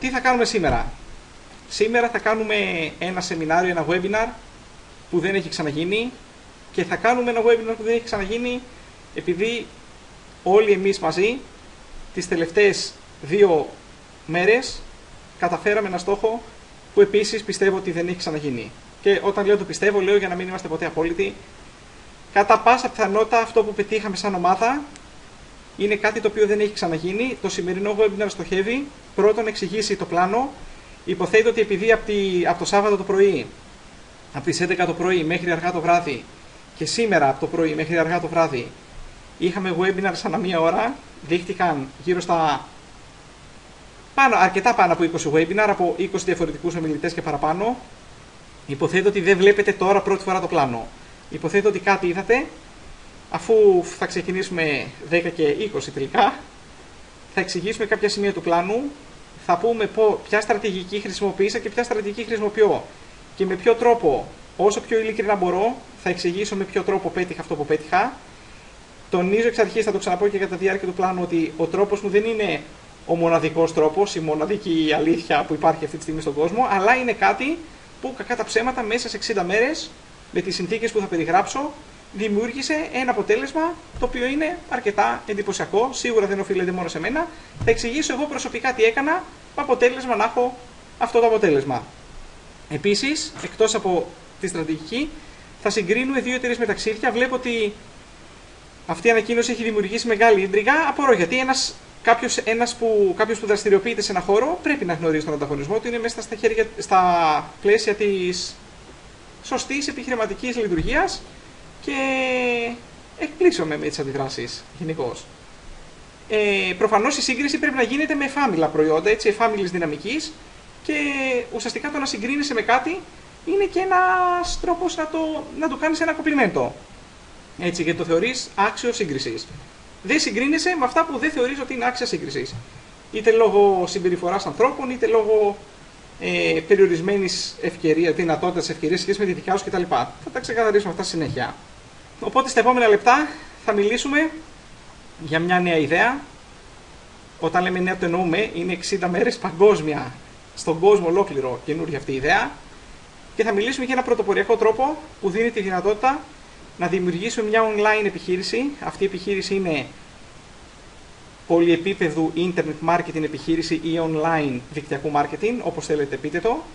Τι θα κάνουμε σήμερα? Σήμερα θα κάνουμε ένα σεμινάριο, ένα webinar που δεν έχει ξαναγίνει, και θα κάνουμε ένα webinar που δεν έχει ξαναγίνει επειδή όλοι εμείς μαζί τις τελευταίες 2 μέρες καταφέραμε ένα στόχο που επίσης πιστεύω ότι δεν έχει ξαναγίνει. Και όταν λέω το πιστεύω, λέω για να μην είμαστε ποτέ απόλυτοι. Κατά πάσα πιθανότητα αυτό που πετύχαμε σαν ομάδα είναι κάτι το οποίο δεν έχει ξαναγίνει. Το σημερινό webinar στοχεύει πρώτον να εξηγήσει το πλάνο. Υποθέτω ότι επειδή από το Σάββατο το πρωί, από τις 11 το πρωί μέχρι αργά το βράδυ, και σήμερα από το πρωί μέχρι αργά το βράδυ είχαμε webinar σαν 1 ώρα, δείχτηκαν γύρω στα αρκετά πάνω από 20 webinar, από 20 διαφορετικούς ομιλητές και παραπάνω. Υποθέτω ότι δεν βλέπετε τώρα πρώτη φορά το πλάνο. Υποθέτω ότι κάτι είδατε, αφού θα ξεκινήσουμε 10 και 20 τελικά, θα εξηγήσουμε κάποια σημεία του πλάνου, θα πούμε ποια στρατηγική χρησιμοποίησα και ποια στρατηγική χρησιμοποιώ και με ποιο τρόπο, όσο πιο ειλικρινά μπορώ, θα εξηγήσω με ποιο τρόπο πέτυχα αυτό που πέτυχα. Τονίζω εξ αρχής, θα το ξαναπώ και κατά τη διάρκεια του πλάνου, ότι ο τρόπος μου δεν είναι ο μοναδικός τρόπος, η μοναδική αλήθεια που υπάρχει αυτή τη στιγμή στον κόσμο, αλλά είναι κάτι που κακά τα ψέματα μέσα σε 60 μέρες, με τις συνθήκες που θα περιγράψω, δημιούργησε ένα αποτέλεσμα το οποίο είναι αρκετά εντυπωσιακό. Σίγουρα δεν οφείλεται μόνο σε μένα. Θα εξηγήσω εγώ προσωπικά τι έκανα, με αποτέλεσμα να έχω αυτό το αποτέλεσμα. Επίσης, εκτός από τη στρατηγική, θα συγκρίνουμε 2 εταιρείες με ταξίδια. Βλέπω ότι αυτή η ανακοίνωση έχει δημιουργήσει μεγάλη ίντριγκα. Απορώ γιατί κάποιος που δραστηριοποιείται σε ένα χώρο πρέπει να γνωρίζει τον ανταγωνισμό του, είναι μέσα στα πλαίσια της σωστής επιχειρηματικής λειτουργίας, και εκπλήσωμαι με τις αντιδράσεις γενικώς. Προφανώς η σύγκριση πρέπει να γίνεται με εφάμιλα προϊόντα, έτσι, εφάμιλης δυναμικής, και ουσιαστικά το να συγκρίνεσαι με κάτι είναι και ένας τρόπος να το κάνεις ένα κομπλιμέντο. Έτσι, γιατί το θεωρείς άξιο σύγκρισης. Δεν συγκρίνεσαι με αυτά που δεν θεωρείς ότι είναι άξια σύγκρισης. Είτε λόγω συμπεριφοράς ανθρώπων, είτε λόγω περιορισμένης δυνατότητας ευκαιρίας σχέση με τη δικιά σου κτλ. Θα τα ξεκαθαρίσουμε αυτά στη συνέχεια. Οπότε στα επόμενα λεπτά θα μιλήσουμε για μια νέα ιδέα. Όταν λέμε νέα, το εννοούμε, είναι 60 μέρες παγκόσμια, στον κόσμο ολόκληρο καινούργια αυτή η ιδέα. Και θα μιλήσουμε για ένα πρωτοποριακό τρόπο που δίνει τη δυνατότητα να δημιουργήσουμε μια online επιχείρηση. Αυτή η επιχείρηση είναι πολυεπίπεδου internet marketing επιχείρηση ή online δικτυακού marketing, όπως θέλετε πείτε το.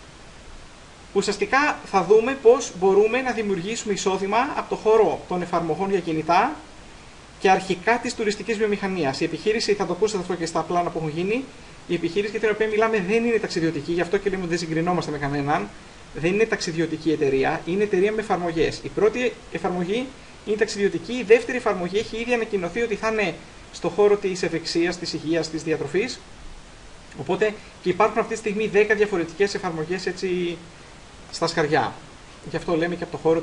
Ουσιαστικά θα δούμε πώς μπορούμε να δημιουργήσουμε εισόδημα από το χώρο των εφαρμογών για κινητά και αρχικά της τουριστικής βιομηχανίας. Η επιχείρηση, θα το ακούσετε αυτό και στα πλάνα που έχουν γίνει, η επιχείρηση για την οποία μιλάμε δεν είναι ταξιδιωτική, γι' αυτό και λέμε ότι δεν συγκρινόμαστε με κανέναν. Δεν είναι ταξιδιωτική εταιρεία, είναι εταιρεία με εφαρμογές. Η πρώτη εφαρμογή είναι ταξιδιωτική, η δεύτερη εφαρμογή έχει ήδη ανακοινωθεί ότι θα είναι στο χώρο της ευεξίας, της υγείας, της διατροφής. Οπότε και υπάρχουν αυτή τη στιγμή 10 διαφορετικές εφαρμογές έτσι στα σκαριά. Γι' αυτό λέμε και από το χώρο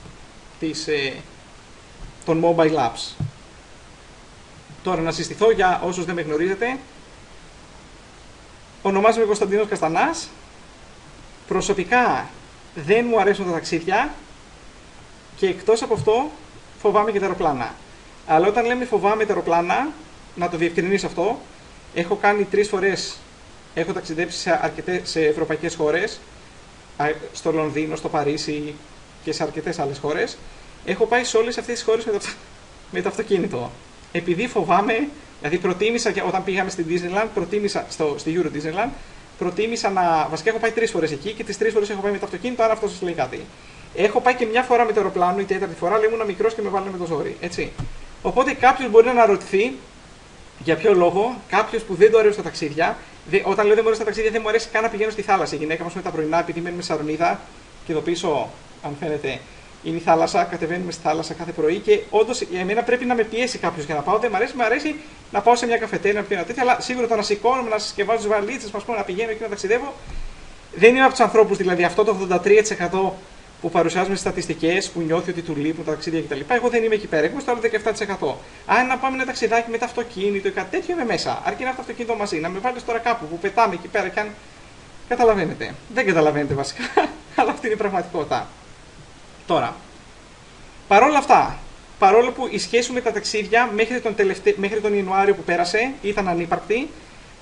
των mobile apps. Τώρα να συστηθώ για όσους δεν με γνωρίζετε. Ονομάζομαι Κωνσταντίνος Καστανάς. Προσωπικά δεν μου αρέσουν τα ταξίδια και εκτός από αυτό φοβάμαι και τα αεροπλάνα. Αλλά όταν λέμε φοβάμαι τα αεροπλάνα, να το διευκρινίσω αυτό, έχω κάνει 3 φορές, έχω ταξιδέψει σε ευρωπαϊκές χώρες, στο Λονδίνο, στο Παρίσι και σε αρκετές άλλες χώρες. Έχω πάει σε όλες αυτές τις χώρες με το αυτοκίνητο. Επειδή φοβάμαι, δηλαδή προτίμησα, όταν πήγαμε στην Disneyland, στη Euro Disneyland, προτίμησα να. Βασικά έχω πάει 3 φορές εκεί και τις 3 φορές έχω πάει με το αυτοκίνητο, άρα αυτό σας λέει κάτι. Έχω πάει και μια φορά με το αεροπλάνο, η 4η φορά, αλλά ήμουν μικρός και με βάλανε με το ζόρι. Έτσι. Οπότε κάποιος μπορεί να αναρωτηθεί για ποιο λόγο, κάποιος που δεν του αρέσει τα ταξίδια, όταν λέω δεν μου αρέσει τα ταξίδια, δεν μου αρέσει καν να πηγαίνω στη θάλασσα. Η γυναίκα μας με τα πρωινά, επειδή μένουμε σε Σαρονίδα, και εδώ πίσω, αν φαίνεται, είναι η θάλασσα, κατεβαίνουμε στη θάλασσα κάθε πρωί και όντως για μένα πρέπει να με πιέσει κάποιος για να πάω. Δεν μου αρέσει να πάω σε μια καφετέρια, να πιω ένα τέτοιο, αλλά σίγουρα το να σηκώνομαι, να συσκευάζω τις βαλίτσες, να πηγαίνω εκεί να ταξιδεύω. Δεν είμαι από τους ανθρώπους, δηλαδή αυτό το 83% που παρουσιάζουμε στις στατιστικές, που νιώθει ότι του λείπουν τα ταξίδια κτλ. Εγώ δεν είμαι εκεί πέρα, είμαι στο άλλο 17%. Αν να πάμε ένα ταξιδάκι με το αυτοκίνητο ή κάτι τέτοιο, είμαι μέσα. Αρκεί να έχω το αυτοκίνητο μαζί, να με βάλει τώρα κάπου που πετάμε εκεί πέρα και αν. Καταλαβαίνετε. Δεν καταλαβαίνετε βασικά, αλλά αυτή είναι η πραγματικότητα. Τώρα, παρόλα αυτά, παρόλο που η σχέση με τα ταξίδια μέχρι τον Ιανουάριο που πέρασε ήταν ανύπαρκτη,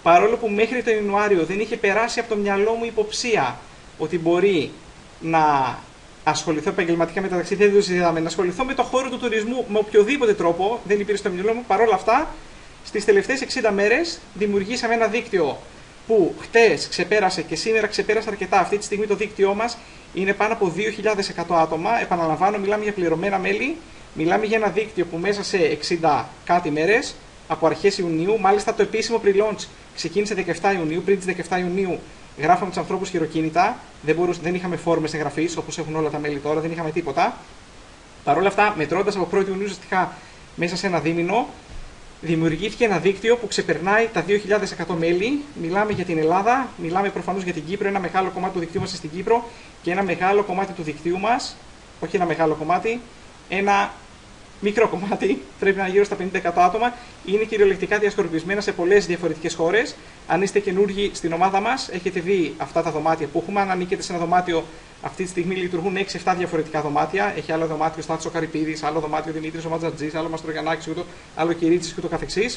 παρόλο που μέχρι τον Ιανουάριο δεν είχε περάσει από το μυαλό μου υποψία ότι μπορεί να ασχοληθώ επαγγελματικά με τα ταξίδια, δεν το συζητάμε, να ασχοληθώ με το χώρο του τουρισμού με οποιοδήποτε τρόπο, δεν υπήρχε στο μυαλό μου. Παρόλα αυτά, στις τελευταίες 60 μέρες δημιουργήσαμε ένα δίκτυο που χτες ξεπέρασε και σήμερα ξεπέρασε αρκετά. Αυτή τη στιγμή το δίκτυό μας είναι πάνω από 2.100 άτομα. Επαναλαμβάνω, μιλάμε για πληρωμένα μέλη. Μιλάμε για ένα δίκτυο που μέσα σε 60 κάτι μέρες, από αρχές Ιουνίου, μάλιστα το επίσημο pre-launch ξεκίνησε 17 Ιουνίου. Πριν τις 17 Ιουνίου γράφαμε τους ανθρώπους χειροκίνητα. Δεν είχαμε φόρμες εγγραφής όπως έχουν όλα τα μέλη τώρα, δεν είχαμε τίποτα. Παρ' όλα αυτά, μετρώντας από 1η Ιουνίου, ουσιαστικά μέσα σε ένα δίμηνο, δημιουργήθηκε ένα δίκτυο που ξεπερνάει τα 2.100 μέλη. Μιλάμε για την Ελλάδα, μιλάμε προφανώς για την Κύπρο. Ένα μεγάλο κομμάτι του δικτύου μας είναι στην Κύπρο και ένα μεγάλο κομμάτι του δικτύου μας, όχι ένα μεγάλο κομμάτι, ένα μικρό κομμάτι, πρέπει να είναι γύρω στα 50% άτομα, είναι κυριολεκτικά διασκορπισμένα σε πολλές διαφορετικές χώρες. Αν είστε καινούργοι στην ομάδα μας, έχετε δει αυτά τα δωμάτια που έχουμε. Αν ανήκετε σε ένα δωμάτιο, αυτή τη στιγμή λειτουργούν 6-7 διαφορετικά δωμάτια. Έχει άλλο δωμάτιο Στάθης ο Καρυπίδης, άλλο δωμάτιο Δημήτρης ο Ματζατζής, άλλο Μαστρογιαννάκης, άλλο Κυρίτσης και ούτω καθεξής.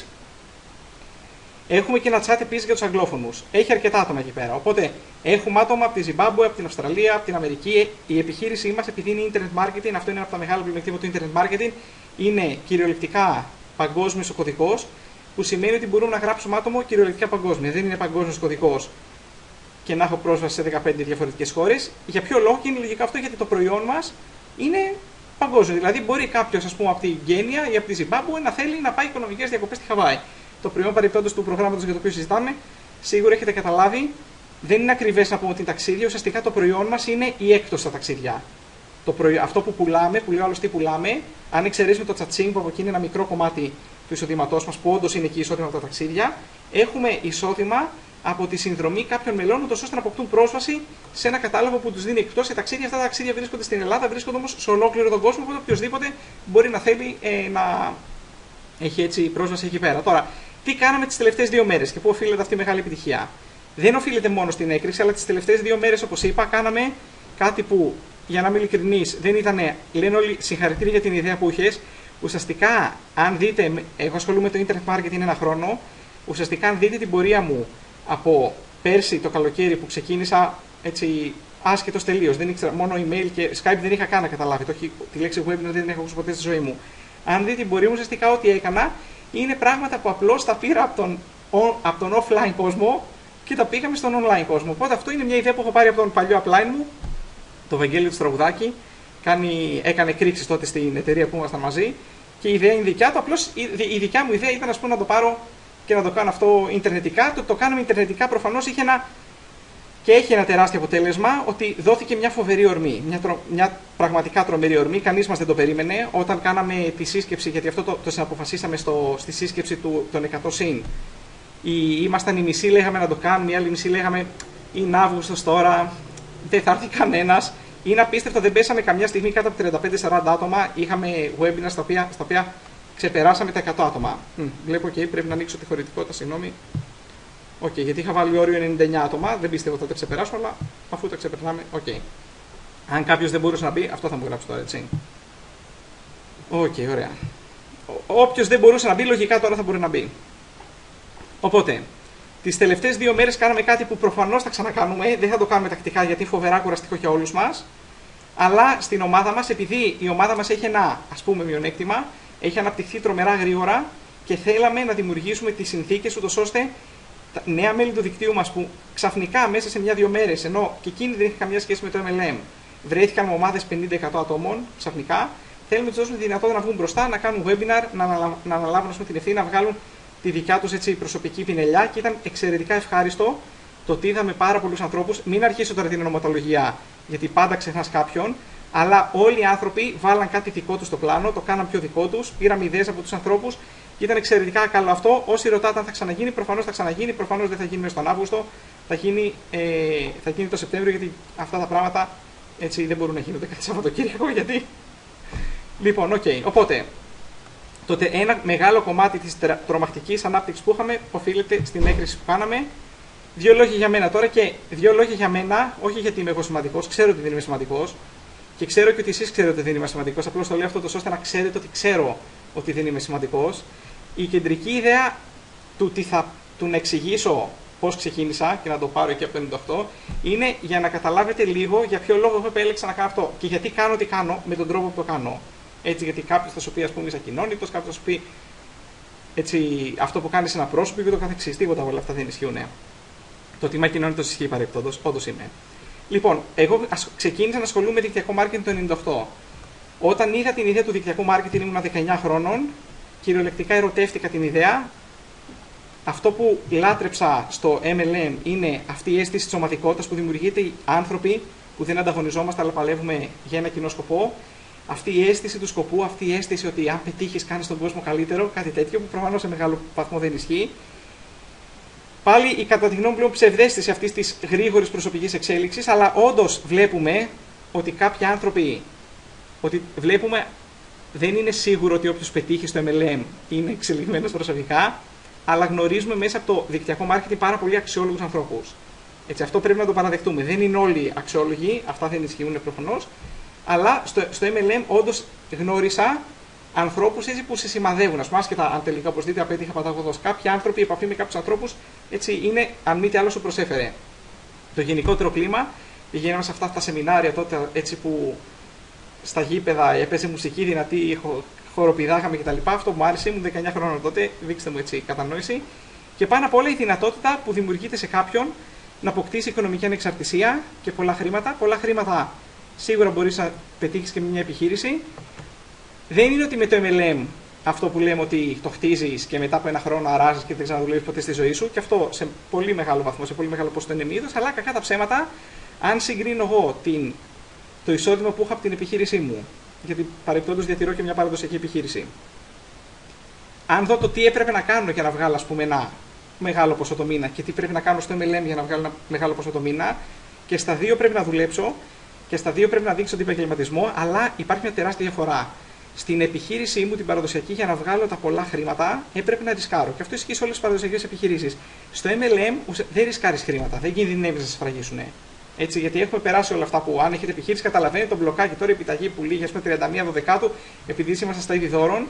Έχουμε και ένα chat επίσης για τους αγγλόφωνους. Έχει αρκετά άτομα εκεί πέρα. Οπότε έχουμε άτομα από τη Ζιμπάμπουε, από την Αυστραλία, από την Αμερική. Η επιχείρησή μας, επειδή είναι internet marketing, αυτό είναι από τα μεγάλα πλεονεκτήματα του internet marketing, είναι κυριολεκτικά παγκόσμιος ο κωδικός, που σημαίνει ότι μπορούμε να γράψουμε άτομο κυριολεκτικά παγκόσμια. Δεν είναι παγκόσμιος κωδικός και να έχω πρόσβαση σε 15 διαφορετικές χώρες. Για ποιο λόγο? Και είναι λογικό αυτό, γιατί το προϊόν μας είναι παγκόσμιο. Δηλαδή, μπορεί κάποιος, ας πούμε, από την Κένια ή από τη Ζιμπάμπουε να θέλει να πάει οικονομικές διακοπές στη Χαβάη. Το προϊόν παρεμπιπτόντως του προγράμματος για το οποίο συζητάμε, σίγουρα έχετε καταλάβει, δεν είναι ακριβές να πούμε ότι είναι ταξίδια. Ουσιαστικά το προϊόν μας είναι η έκπτωση στα ταξίδια. Αυτό που πουλάμε, που λέω άλλος τι πουλάμε, αν εξαιρέσουμε το τσατσίνγκ που από εκεί είναι ένα μικρό κομμάτι του εισοδήματός μας, που όντως είναι και εισόδημα από τα ταξίδια, έχουμε εισόδημα από τη συνδρομή κάποιων μελών, ώστε να αποκτούν πρόσβαση σε ένα κατάλογο που τους δίνει εκπτώσεις σε ταξίδια. Αυτά τα ταξίδια βρίσκονται στην Ελλάδα, βρίσκονται όμως σε ολόκληρο τον κόσμο, οπότε οποιοδήποτε μπορεί να θέλει να έχει έτσι πρόσβαση εκεί πέρα. Τώρα, τι κάναμε τις τελευταίες 2 μέρες και πού οφείλεται αυτή η μεγάλη επιτυχία? Δεν οφείλεται μόνο στην έκρηξη, αλλά τις τελευταίες 2 μέρες, όπως είπα, κάναμε κάτι που, για να είμαι ειλικρινής, δεν ήταν. Λένε όλοι συγχαρητήρια για την ιδέα που είχες. Ουσιαστικά, αν δείτε, εγώ ασχολούμαι με το internet marketing 1 χρόνο. Ουσιαστικά, αν δείτε την πορεία μου από πέρσι το καλοκαίρι που ξεκίνησα έτσι άσχετος τελείως, δεν ήξερα, μόνο email και Skype δεν είχα καν να καταλάβει. Τη λέξη webinar δεν την έχω ακούσει ποτέ στη ζωή μου. Αν δείτε την πορεία μου, ουσιαστικά ό,τι έκανα είναι πράγματα που απλώς τα πήρα από τον offline κόσμο και τα πήγαμε στον online κόσμο. Οπότε αυτό είναι μια ιδέα που έχω πάρει από τον παλιό upline μου, το Βαγγέλη του Τραγουδάκη. Έκανε κρίξεις τότε στην εταιρεία που ήμασταν μαζί και η ιδέα είναι δικιά του. Απλώς η δικιά μου ιδέα ήταν, ας πούμε, να το πάρω και να το κάνω αυτό ιντερνετικά. Το κάνουμε ιντερνετικά, προφανώς έχει ένα τεράστιο αποτέλεσμα, ότι δόθηκε μια φοβερή ορμή. Μια πραγματικά τρομερή ορμή. Κανείς μας δεν το περίμενε. Όταν κάναμε τη σύσκεψη, γιατί αυτό το συναποφασίσαμε στη σύσκεψη των 100 συν. Ήμασταν οι μισοί, λέγαμε να το κάνουμε, οι άλλοι μισοί λέγαμε είναι Αύγουστος τώρα, δεν θα έρθει κανένας. Είναι απίστευτο, δεν πέσαμε καμιά στιγμή κάτω από 35-40 άτομα. Είχαμε webinars στα οποία ξεπεράσαμε τα 100 άτομα. Βλέπω και πρέπει να ανοίξω τη χωρητικότητα, συγγνώμη. Γιατί είχα βάλει όριο 99 άτομα, δεν πίστευα ότι θα το ξεπεράσω, αλλά αφού το ξεπερνάμε, Αν κάποιος δεν μπορούσε να μπει, αυτό θα μου γράψει τώρα, έτσι. Ωραία. Όποιος δεν μπορούσε να μπει, λογικά τώρα θα μπορεί να μπει. Οπότε, τις τελευταίες 2 μέρες κάναμε κάτι που προφανώς θα ξανακάνουμε, δεν θα το κάνουμε τακτικά γιατί είναι φοβερά κουραστικό για όλους μας. Αλλά στην ομάδα μας, επειδή η ομάδα μας έχει ένα, ας πούμε, μειονέκτημα, έχει αναπτυχθεί τρομερά γρήγορα και θέλαμε να δημιουργήσουμε τις συνθήκες ούτως ώστε τα νέα μέλη του δικτύου μας που ξαφνικά μέσα σε 1-2 μέρες, ενώ και εκείνοι δεν είχαν καμία σχέση με το MLM, βρέθηκαν με ομάδες 50-100 ατόμων ξαφνικά, θέλουμε να τους δώσουμε τη δυνατότητα να βγουν μπροστά, να κάνουν webinar, να αναλάβουν την ευθύνη, να βγάλουν τη δικιά τους έτσι, προσωπική πινελιά και ήταν εξαιρετικά ευχάριστο το ότι είδαμε πάρα πολλούς ανθρώπους. Μην αρχίσω τώρα την ονοματολογία, γιατί πάντα ξεχνάς κάποιον, αλλά όλοι οι άνθρωποι βάλαν κάτι δικό τους στο πλάνο, το κάναν πιο δικό τους, πήραμε ιδέες από τους ανθρώπους και ήταν εξαιρετικά καλό αυτό. Όσοι ρωτάτε αν θα ξαναγίνει, προφανώς θα ξαναγίνει, προφανώς δεν θα γίνει μέσα στον Αύγουστο, θα γίνει το Σεπτέμβριο, γιατί αυτά τα πράγματα έτσι δεν μπορούν να γίνονται κάθε Σαββατοκύριακο, γιατί. Λοιπόν, οπότε. Τότε ένα μεγάλο κομμάτι της τρομακτικής ανάπτυξης που είχαμε οφείλεται στην έκρηξη που κάναμε. 2 λόγια για μένα τώρα και 2 λόγια για μένα, όχι γιατί είμαι εγώ σημαντικός, ξέρω ότι δεν είμαι σημαντικός και ξέρω και ότι εσείς ξέρετε ότι δεν είμαι σημαντικός. Απλώς το λέω αυτό ώστε να ξέρετε ότι ξέρω ότι δεν είμαι σημαντικός. Η κεντρική ιδέα του τι θα του να εξηγήσω πώς ξεκίνησα και να το πάρω εκεί από το 98, είναι για να καταλάβετε λίγο για ποιο λόγο εγώ επέλεξα να κάνω αυτό και γιατί κάνω τι κάνω με τον τρόπο που το κάνω. Έτσι, γιατί κάποιος θα σου πει, ας πούμε, είσαι ακοινώνητος, κάποιος θα σου πει έτσι, αυτό που κάνεις ένα πρόσωπο και το καθεξής. Τίποτα όλα αυτά δεν ισχύουν. Το ότι είμαι ακοινώνητος ισχύει παρεπτόντως, όντως είμαι. Λοιπόν, εγώ ξεκίνησα να ασχολούμαι με δικτυακό marketing το 98. Όταν είχα την ιδέα του δικτυακού marketing ήμουν 19 χρόνων, κυριολεκτικά ερωτεύτηκα την ιδέα. Αυτό που λάτρεψα στο MLM είναι αυτή η αίσθηση της ομαδικότητας που δημιουργείται, οι άνθρωποι που δεν ανταγωνιζόμαστε αλλά παλεύουμε για ένα κοινό σκοπό. Αυτή η αίσθηση του σκοπού, αυτή η αίσθηση ότι αν πετύχεις κάνεις τον κόσμο καλύτερο, κάτι τέτοιο που προφανώς σε μεγάλο βαθμό δεν ισχύει. Πάλι η κατά τη γνώμη πλέον ψευδαίσθηση αυτής της γρήγορης προσωπικής εξέλιξης, αλλά όντως βλέπουμε ότι κάποιοι άνθρωποι, ότι βλέπουμε δεν είναι σίγουρο ότι όποιος πετύχει στο MLM είναι εξελιγμένος προσωπικά, αλλά γνωρίζουμε μέσα από το δικτυακό marketing πάρα πολύ αξιόλογους ανθρώπους. Έτσι, αυτό πρέπει να το παραδεχτούμε. Δεν είναι όλοι αξιόλογοι, αυτά δεν ισχύουν προφανώς, αλλά στο MLM όντως γνώρισα ανθρώπους έτσι που σε σημαδεύουν. Ας πούμε, άσχετα αν τελικά, όπως δείτε, απέτυχα παταγωδός. Κάποιοι άνθρωποι, η επαφή με κάποιους ανθρώπους, έτσι είναι, αν μη τι άλλο σου προσέφερε. Το γενικότερο κλίμα, πηγαίναμε σε αυτά τα σεμινάρια τότε, έτσι που στα γήπεδα έπαιζε μουσική δυνατή, χοροπηδάγαμε κτλ. Αυτό που μου άρεσε, ήμουν 19 χρόνων τότε, δείξτε μου έτσι κατανόηση. Και πάνω απ' όλα η δυνατότητα που δημιουργείται σε κάποιον να αποκτήσει οικονομική ανεξαρτησία και πολλά χρήματα. Πολλά χρήματα σίγουρα μπορείς να πετύχεις και με μια επιχείρηση. Δεν είναι ότι με το MLM αυτό που λέμε ότι το χτίζεις και μετά από ένα χρόνο αράζεις και δεν ξαναδουλεύεις ποτέ στη ζωή σου, και αυτό σε πολύ μεγάλο βαθμό, σε πολύ μεγάλο ποσοστό είναι μύθος, αλλά κακά τα ψέματα, αν συγκρίνω εγώ το εισόδημα που είχα από την επιχείρησή μου, γιατί παρεπτόντως διατηρώ και μια παραδοσιακή επιχείρηση, αν δω το τι έπρεπε να κάνω για να βγάλω, ας πούμε, ένα μεγάλο ποσό το μήνα και τι πρέπει να κάνω στο MLM για να βγάλω ένα μεγάλο ποσό το μήνα, και στα δύο πρέπει να δουλέψω και στα δύο πρέπει να δείξω τον επαγγελματισμό, αλλά υπάρχει μια τεράστια διαφορά. Στην επιχείρησή μου, την παραδοσιακή, για να βγάλω τα πολλά χρήματα, έπρεπε να ρισκάρω. Και αυτό ισχύει σε όλες τις παραδοσιακές επιχειρήσεις. Στο MLM δεν ρισκάρεις χρήματα, δεν κινδυνεύεις να σε σφραγίσουν. Έτσι, γιατί έχουμε περάσει όλα αυτά που αν έχετε επιχείρηση, καταλαβαίνετε το μπλοκάκι τώρα, η επιταγή που λύγει με 31 επειδή είμαστε στα είδη δώρων.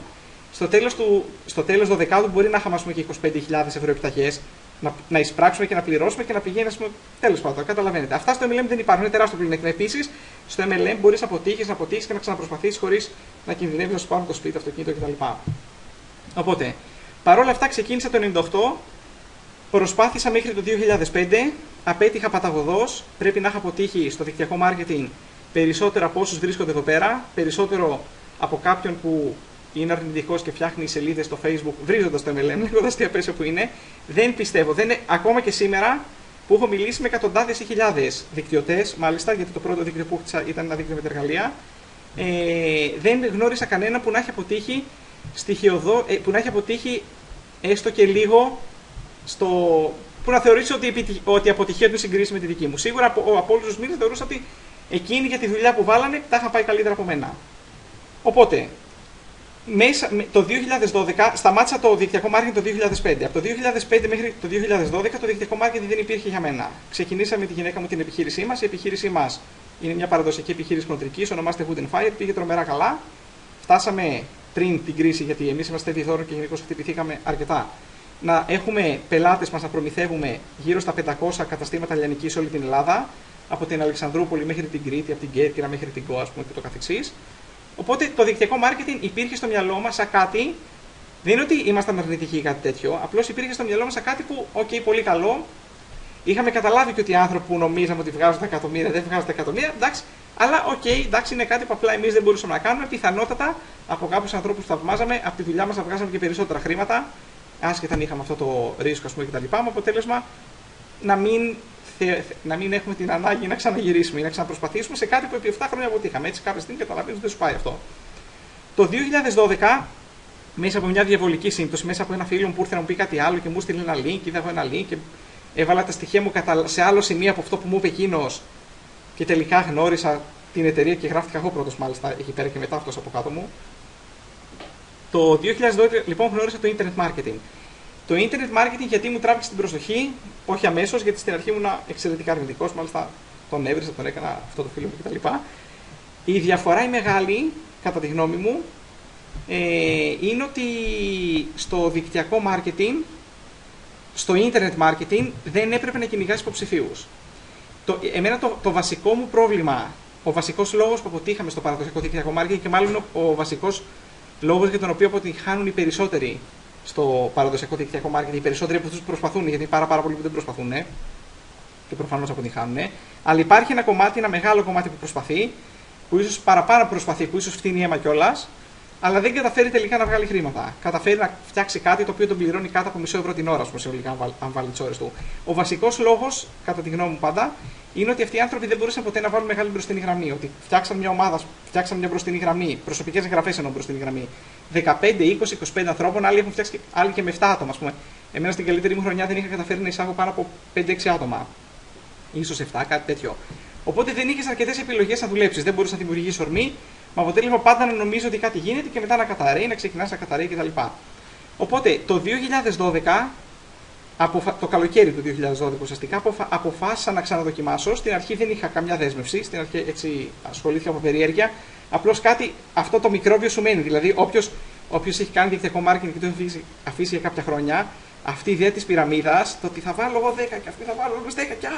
Στο τέλος 12 μπορεί να είχαμε και 25.000 ευρώ επιταγές, να εισπράξουμε και να πληρώσουμε και να πηγαίνει, τέλος πάντων. Καταλαβαίνετε. Αυτά στο MLM δεν υπάρχουν. Είναι τεράστιο πλεονέκτημα. Επίσης, στο MLM μπορείς να αποτύχεις και να ξαναπροσπαθήσεις χωρίς να κινδυνεύεις να σου πάρουν το σπίτι, το αυτοκίνητο κτλ. Οπότε, παρόλα αυτά ξεκίνησα το 98, προσπάθησα μέχρι το 2005, απέτυχα παταγωδός. Πρέπει να είχα αποτύχει στο δικτυακό marketing περισσότερο από όσους βρίσκονται εδώ πέρα, περισσότερο από κάποιον που είναι αρνητικός και φτιάχνει σελίδες στο Facebook βρίζοντας το MLM, λέγοντας τι απέσιο που είναι. Δεν πιστεύω, ακόμα και σήμερα που έχω μιλήσει με εκατοντάδες ή χιλιάδες δικτυωτές, μάλιστα, γιατί το πρώτο δίκτυο που χτίσα ήταν ένα δίκτυο με εργαλεία, δεν γνώρισα κανένα που να έχει αποτύχει που να έχει αποτύχει έστω και λίγο που να θεωρήσει ότι η αποτυχία του συγκρίσει με τη δική μου. Σίγουρα από όλους τους μήνες θεωρούσα ότι εκείνοι για τη δουλειά που βάλανε τα είχαν πάει καλύτερα από μένα. Οπότε, το 2012 σταμάτησα το δικτυακό marketing το 2005. Από το 2005 μέχρι το 2012 το δικτυακό marketing δεν υπήρχε για μένα. Ξεκινήσαμε με τη γυναίκα μου την επιχείρησή μας. Η επιχείρησή μας είναι μια παραδοσιακή επιχείρηση χοντρικής, ονομάζεται Wood & Fire, πήγε τρομερά καλά. Φτάσαμε πριν την κρίση, γιατί εμείς είμαστε διδόρων και γενικώς χτυπηθήκαμε αρκετά, να έχουμε πελάτες μας να προμηθεύουμε γύρω στα 500 καταστήματα λιανικής σε όλη την Ελλάδα, από την Αλεξανδρούπολη μέχρι την Κρήτη, από την Κέρκυρα μέχρι την Κο, ας πούμε, και το καθεξής. Οπότε το δικτυακό marketing υπήρχε στο μυαλό μας σαν κάτι, δεν είναι ότι ήμασταν αρνητικοί ή κάτι τέτοιο, απλώς υπήρχε στο μυαλό μας σαν κάτι που, πολύ καλό. Είχαμε καταλάβει και ότι οι άνθρωποι που νομίζαμε ότι βγάζουν τα εκατομμύρια δεν βγάζουν τα εκατομμύρια, εντάξει, αλλά εντάξει, είναι κάτι που απλά εμείς δεν μπορούσαμε να κάνουμε. Πιθανότατα από κάποιους ανθρώπους που θαυμάζαμε, από τη δουλειά μας να βγάζαμε και περισσότερα χρήματα, άσχετα αν είχαμε αυτό το ρίσκο, ας πούμε, κτλ. Με αποτέλεσμα να μην έχουμε την ανάγκη να ξαναγυρίσουμε ή να ξαναπροσπαθήσουμε σε κάτι που επί 7 χρόνια αποτύχαμε. Έτσι, κάποια στιγμή καταλαβαίνεις ότι δεν σου πάει αυτό. Το 2012, μέσα από μια διαβολική σύμπτωση, μέσα από ένα φίλο μου που ήρθε να μου πει κάτι άλλο και μου στείλει ένα link, είδα εγώ ένα link και έβαλα τα στοιχεία μου σε άλλο σημείο από αυτό που μου είπε εκείνος και τελικά γνώρισα την εταιρεία και γράφτηκα εγώ πρώτος, μάλιστα, εκεί πέρα και μετά αυτός από κάτω μου. Το 2012 λοιπόν γνώρισα το internet marketing. Το internet marketing γιατί μου τράβηξε την προσοχή, όχι αμέσως, γιατί στην αρχή ήμουν εξαιρετικά αρνητικός, μάλιστα τον έβρισα, τον έκανα αυτό το φίλο μου κτλ. Η διαφορά η μεγάλη, κατά τη γνώμη μου, είναι ότι στο δικτυακό marketing στο internet marketing δεν έπρεπε να κυνηγάς υποψηφίους. Εμένα το βασικό μου πρόβλημα, ο βασικός λόγος που αποτύχαμε στο παραδοσιακό δικτυακό marketing και μάλλον ο βασικός λόγος για τον οποίο αποτυγχάνουν οι περισσότεροι στο παραδοσιακό δικτυακό marketing, οι περισσότεροι από αυτούς που προσπαθούν, γιατί είναι πάρα πολλοί που δεν προσπαθούν και προφανώς αποτυγχάνουν. Αλλά υπάρχει ένα κομμάτι, ένα μεγάλο κομμάτι που προσπαθεί, που ίσως παραπάνω προσπαθεί, που ίσως φτύνει αίμα κιόλας, αλλά δεν καταφέρει τελικά να βγάλει χρήματα. Καταφέρει να φτιάξει κάτι το οποίο τον πληρώνει κάτω από μισό ευρώ την ώρα, συνολικά, αν βάλει τις ώρες του. Ο βασικός λόγος, κατά τη γνώμη μου πάντα, είναι ότι αυτοί οι άνθρωποι δεν μπορούσαν ποτέ να βάλουν μεγάλη μπροστινή γραμμή. Ότι φτιάξαν μια ομάδα, φτιάξαν μια μπροστινή γραμμή, προσωπικές εγγραφές εννοώ μπροστινή γραμμή. 15, 20, 25 ανθρώπων, άλλοι έχουν φτιάξει άλλοι και με 7 άτομα, ας πούμε. Εμένα στην καλύτερη μου χρονιά δεν είχα καταφέρει να εισάγω πάνω από 5-6 άτομα. Ίσως 7, κάτι τέτοιο. Οπότε δεν είχε αρκετές επιλογές να δουλέψεις. Δεν μπορούσε να δημιουργήσει ορμή, με αποτέλεσμα πάντα να νομίζω ότι κάτι γίνεται και μετά να καταραίει, να ξεκινάς να καταραίει κτλ. Οπότε το 2012, το καλοκαίρι του 2012 ουσιαστικά, αποφάσισα να ξαναδοκιμάσω. Στην αρχή δεν είχα καμιά δέσμευση, στην αρχή έτσι ασχολήθηκα από περιέργεια. Απλώς κάτι, αυτό το μικρόβιο σου μένει. Δηλαδή, όποιος έχει κάνει δικτυακό marketing και το έχει αφήσει για κάποια χρόνια, αυτή η ιδέα της πυραμίδας, το ότι θα βάλω εγώ 10 και αυτή θα βάλω όλους 10 και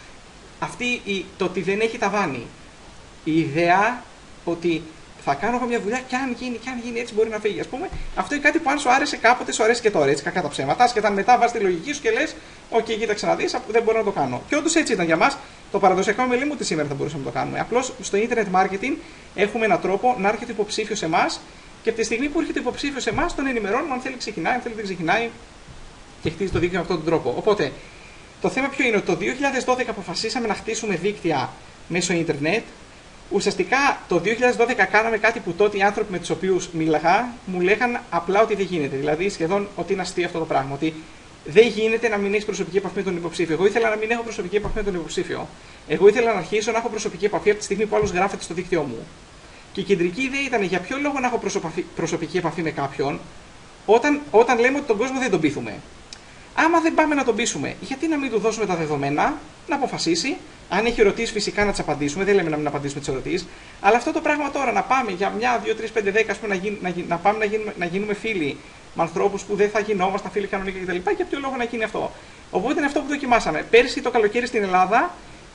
το ότι δεν έχει ταβάνι. Η ιδέα ότι θα κάνω εγώ μια δουλειά και αν γίνει έτσι μπορεί να φύγει. Ας πούμε, αυτό είναι κάτι που αν σου άρεσε κάποτε, σου αρέσει και τώρα. Έτσι, κακά τα ψέματα. Άσχετα μετά βάζει τη λογική σου και λες: «Οκ, κοίταξε να δεις, δεν μπορώ να το κάνω». Και όντως έτσι ήταν για μας. Το παραδοσιακό με λέει ότι σήμερα θα μπορούσαμε να το κάνουμε. Απλώς στο internet marketing έχουμε έναν τρόπο να έρχεται υποψήφιο σε εμάς και από τη στιγμή που έρχεται υποψήφιο σε εμάς τον ενημερώνουμε αν θέλει ξεκινάει, αν θέλει δεν ξεκινάει και χτίζει το δίκτυο με αυτόν τον τρόπο. Οπότε, το θέμα ποιο είναι ότι το 2012 αποφασίσαμε να χτίσουμε δίκτυα μέσω ίντερνετ. Ουσιαστικά το 2012 κάναμε κάτι που τότε οι άνθρωποι με τους οποίους μίλαγα μου λέγαν απλά ότι δεν γίνεται. Δηλαδή σχεδόν ότι είναι αστείο αυτό το πράγμα. Ότι δεν γίνεται να μην έχει προσωπική επαφή με τον υποψήφιο. Εγώ ήθελα να μην έχω προσωπική επαφή με τον υποψήφιο. Εγώ ήθελα να αρχίσω να έχω προσωπική επαφή από τη στιγμή που άλλος γράφεται στο δίκτυό μου. Και η κεντρική ιδέα ήταν για ποιο λόγο να έχω προσωπική επαφή με κάποιον όταν λέμε ότι τον κόσμο δεν τον πείθουμε. Άμα δεν πάμε να τον πείσουμε, γιατί να μην του δώσουμε τα δεδομένα, να αποφασίσει. Αν έχει ερωτήσεις, φυσικά να τις απαντήσουμε. Δεν λέμε να μην απαντήσουμε τις ερωτήσεις. Αλλά αυτό το πράγμα τώρα να πάμε για 1, 2, 3, 5, 10 να πάμε να γίνουμε φίλοι με ανθρώπους που δεν θα γινόμασταν φίλοι κανονικά κτλ. Για ποιο λόγο να γίνει αυτό. Οπότε είναι αυτό που δοκιμάσαμε. Πέρσι το καλοκαίρι στην Ελλάδα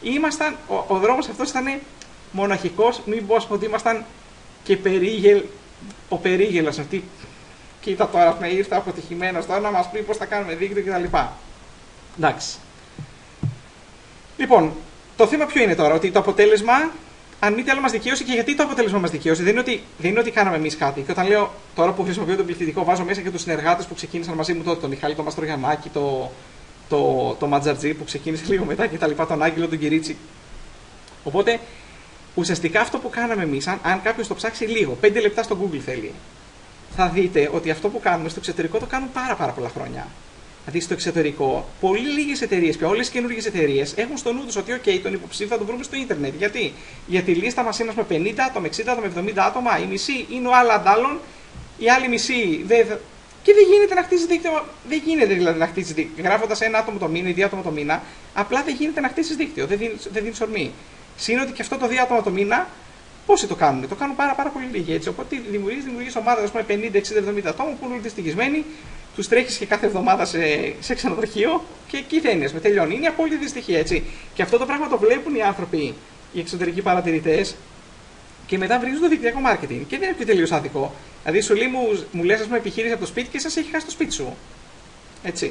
ο δρόμος αυτός ήταν μοναχικός. Μην πω ότι ήμασταν και ο περίγελος αυτή. Κοίτα τώρα, ήρθα αποτυχημένος τώρα να μας πει πώς θα κάνουμε δίκτυο κτλ. Εντάξει. Λοιπόν, το θέμα ποιο είναι τώρα, ότι το αποτέλεσμα, αν μη τι άλλο, μας δικαίωσε. Και γιατί το αποτέλεσμα μας δικαίωσε, δεν είναι ότι κάναμε εμείς κάτι. Και όταν λέω τώρα που χρησιμοποιώ τον πληθυντικό, βάζω μέσα και τους συνεργάτες που ξεκίνησαν μαζί μου τότε, τον Μιχάλη, τον Μαστρογιαννάκη, το Ματζαρτζή που ξεκίνησε λίγο μετά κτλ. Τον Άγγελο, τον Κυρίτσι. Οπότε, ουσιαστικά αυτό που κάναμε εμείς, αν κάποιος το ψάξει λίγο, 5 λεπτά στο Google θέλει, θα δείτε ότι αυτό που κάνουμε στο εξωτερικό το κάνουν πάρα πολλά χρόνια. Δηλαδή στο εξωτερικό, πολύ λίγες εταιρείες και όλες οι καινούργιες εταιρείες έχουν στο νου τους ότι τον υποψήφιο θα τον βρούμε στο ίντερνετ. Γιατί η λίστα μας είναι με 50 άτομα, 60 άτομα, 70 άτομα, η μισή είναι ο άλλα αντάλλων, η άλλη μισή δεν. Και δεν γίνεται να χτίσει δίκτυο. Δεν γίνεται δηλαδή να χτίσει δίκτυο. Γράφοντας 1 άτομο το μήνα ή 2 άτομα το μήνα, απλά δεν γίνεται να χτίσει δίκτυο. Δεν δίνει ορμή. Συν ότι και αυτό το 2 άτομα το μήνα, πόσοι το κάνουν. Το κάνουν πάρα πολύ λίγοι έτσι. Οπότε δημιουργείς ομάδες 50, 60, 70 ατόμων που είναι δυστυχισμένοι. Τους τρέχεις και κάθε εβδομάδα σε ξενοδοχείο και εκεί δένειες με τελειώνει. Είναι απόλυτη δυστυχία έτσι. Και αυτό το πράγμα το βλέπουν οι άνθρωποι, οι εξωτερικοί παρατηρητές, και μετά βρίζουν το δικτυακό marketing. Και δεν είναι και τελείως άδικο. Δηλαδή σου λέει μου λες ας πούμε επιχείρηση από το σπίτι και σας έχει χάσει το σπίτι σου. Έτσι.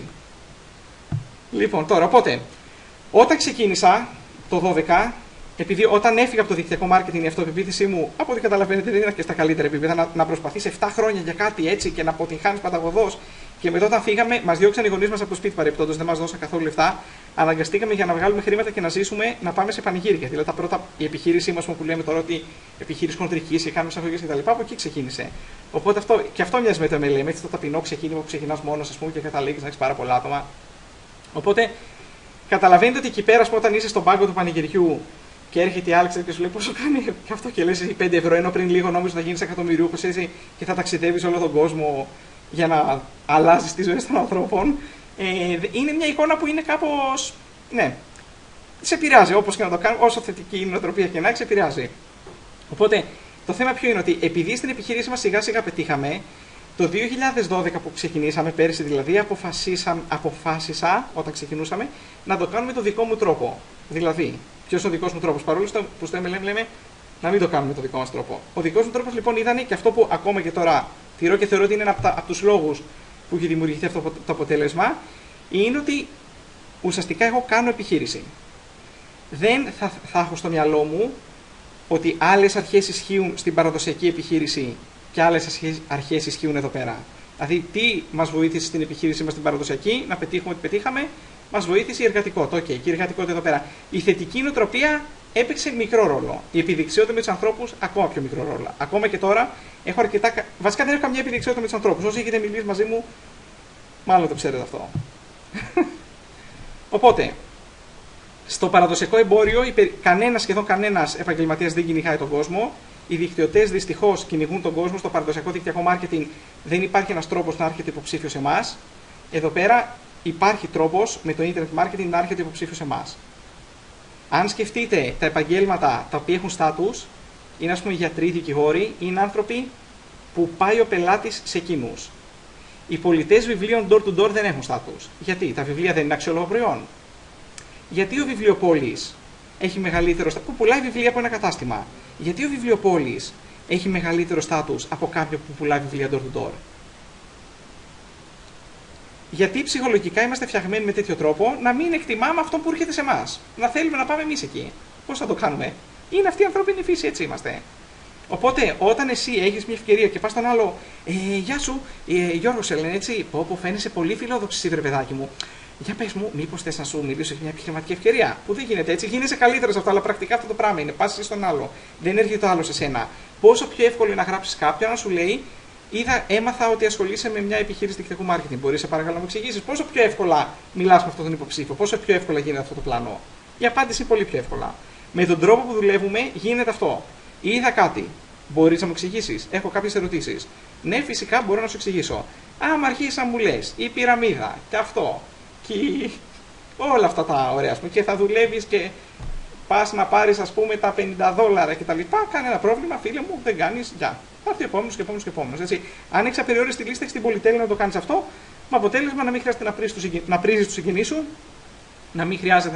Λοιπόν, τώρα οπότε, όταν ξεκίνησα το 12, επειδή όταν έφυγα από το δικτυακό marketing η αυτοπεποίθησή μου, από ό,τι καταλαβαίνετε, δεν ήταν και στα καλύτερα επίπεδα, να προσπαθείς 7 χρόνια για κάτι έτσι και να αποτυγχάνεις παταγωδός. Και μετά όταν φύγαμε, μας διώξαν οι γονείς μας από το σπίτι παρεπτόντως, δεν μας δώσαν καθόλου λεφτά. Αναγκαστήκαμε για να βγάλουμε χρήματα και να ζήσουμε να πάμε σε πανηγύρια. Δηλαδή η επιχείρησή μας που λέμε τώρα ότι επιχείρηση χοντρικής και κάνουμε εισαγωγές κτλ. Από εκεί ξεκίνησε. Οπότε αυτό μοιάζει με το MLM, έτσι το ταπεινό ξεκίνημα που ξεκινάς μόνος και καταλήγεις να έχεις πάρα πολλά άτομα. Οπότε καταλαβαίνετε ότι εκεί πέρα, όταν είσαι στον πάγκο του πανηγυριού και έρχεται η Άλεξα και σου λέει πόσο κάνει και αυτό και λες 5 ευρώ, ενώ πριν λίγο νόμιζες να γίνεις εκατομμυριούχος έτσι και θα ταξιδεύεις όλο τον κόσμο για να αλλάζεις τις ζωές των ανθρώπων. Είναι μια εικόνα που είναι κάπως. Ναι, σε επηρεάζει όπως και να το κάνουμε, όσο θετική η νοοτροπία και να έχει, σε επηρεάζει. Οπότε το θέμα ποιο είναι ότι επειδή στην επιχείρηση μας σιγά σιγά πετύχαμε, Το 2012 που ξεκινήσαμε, πέρυσι δηλαδή, αποφάσισα όταν ξεκινούσαμε να το κάνουμε το δικό μου τρόπο. Δηλαδή, ποιος είναι ο δικός μου τρόπος? Παρόλο που στο MLM λέμε να μην το κάνουμε το δικό μας τρόπο. Ο δικός μου τρόπος λοιπόν ήταν και αυτό που ακόμα και τώρα τηρώ και θεωρώ ότι είναι ένα από τους λόγους που έχει δημιουργηθεί αυτό το αποτέλεσμα, είναι ότι ουσιαστικά εγώ κάνω επιχείρηση. Δεν θα έχω στο μυαλό μου ότι άλλες αρχές ισχύουν στην παραδοσιακή επιχείρηση και άλλες αρχές ισχύουν εδώ πέρα. Δηλαδή, τι μας βοήθησε στην επιχείρηση μας στην παραδοσιακή, να πετύχουμε ότι πετύχαμε, μας βοήθησε η εργατικότητα. Και η εργατικότητα εδώ πέρα. Η θετική νοοτροπία έπαιξε μικρό ρόλο. Η επιδεξιότητα με τους ανθρώπους, ακόμα πιο μικρό ρόλο. Ακόμα και τώρα έχω αρκετά. Βασικά δεν έχω καμία επιδεξιότητα με τους ανθρώπους. Όσοι έχετε μιλήσει μαζί μου, μάλλον το ξέρετε αυτό. Οπότε, στο παραδοσιακό εμπόριο, σχεδόν κανένας επαγγελματίας δεν κυνηγάει τον κόσμο. Οι δικτυωτές δυστυχώς κυνηγούν τον κόσμο. Στο παραδοσιακό δικτυακό marketing δεν υπάρχει ένας τρόπος να έρχεται υποψήφιος σε εμάς. Εδώ πέρα υπάρχει τρόπος με το internet marketing να έρχεται υποψήφιος σε εμάς. Αν σκεφτείτε τα επαγγέλματα τα οποία έχουν στάτους, είναι ας πούμε γιατροί, δικηγόροι, είναι άνθρωποι που πάει ο πελάτης σε εκείνους. Οι πολιτές βιβλίων door to door δεν έχουν στάτους. Γιατί? Τα βιβλία δεν είναι αξιόλογο προϊόν. Γιατί ο βιβλιοπόλης έχει μεγαλύτερο στάτους, που πουλάει βιβλία από ένα κατάστημα. Γιατί ο βιβλιοπόλης έχει μεγαλύτερο στάτους από κάποιον που πουλάει βιβλία door to door. Γιατί ψυχολογικά είμαστε φτιαγμένοι με τέτοιο τρόπο να μην εκτιμάμε αυτό που έρχεται σε εμάς. Να θέλουμε να πάμε εμείς εκεί. Πώς θα το κάνουμε? Είναι αυτή η ανθρώπινη φύση, έτσι είμαστε. Οπότε, όταν εσύ έχεις μια ευκαιρία και πας στον άλλο, γεια σου, Γιώργο, σε λένε έτσι, πω, φαίνεσαι πολύ φιλόδοξη σήμερα, παιδάκι μου. Για πες μου, μήπως θες να σου μιλήσω για μια επιχειρηματική ευκαιρία? Που δεν γίνεται έτσι, γίνεσαι καλύτερος αυτό, αλλά πρακτικά αυτό το πράγμα είναι. Πας εσύ στον άλλο, δεν έρχεται το άλλο σε σένα. Πόσο πιο εύκολο είναι να γράψεις κάποιον να σου λέει, έμαθα ότι ασχολείσαι με μια επιχείρηση δικτυακού marketing. Μπορείς παρακαλώ να μου εξηγήσεις πόσο πιο εύκολα μιλάς με αυτόν τον υποψήφιο, πόσο πιο εύκολα γίνεται αυτό το πλάνο? Η απάντηση είναι πολύ πιο εύκολα. Με τον τρόπο που δουλεύουμε γίνεται αυτό. Είδα κάτι. Μπορείς να μου εξηγήσεις? Έχω κάποιες ερωτήσεις. Ναι, φυσικά μπορώ να σου εξηγήσω. Άμα αρχίσεις να μου λες η πυραμίδα και αυτό και όλα αυτά τα ωραία, και θα δουλεύεις και πας να πάρεις ας πούμε τα $50 κτλ. Κανένα πρόβλημα, φίλε μου, δεν κάνεις. Γεια. Θα έρθει επόμενος και επόμενος και επόμενος. Έτσι. Αν έχεις απεριόριστη λίστα, έχεις την πολυτέλεια να το κάνεις αυτό, με αποτέλεσμα να μην χρειάζεται να πρίζεις τους συγγενείς σου, να μην χρειάζεται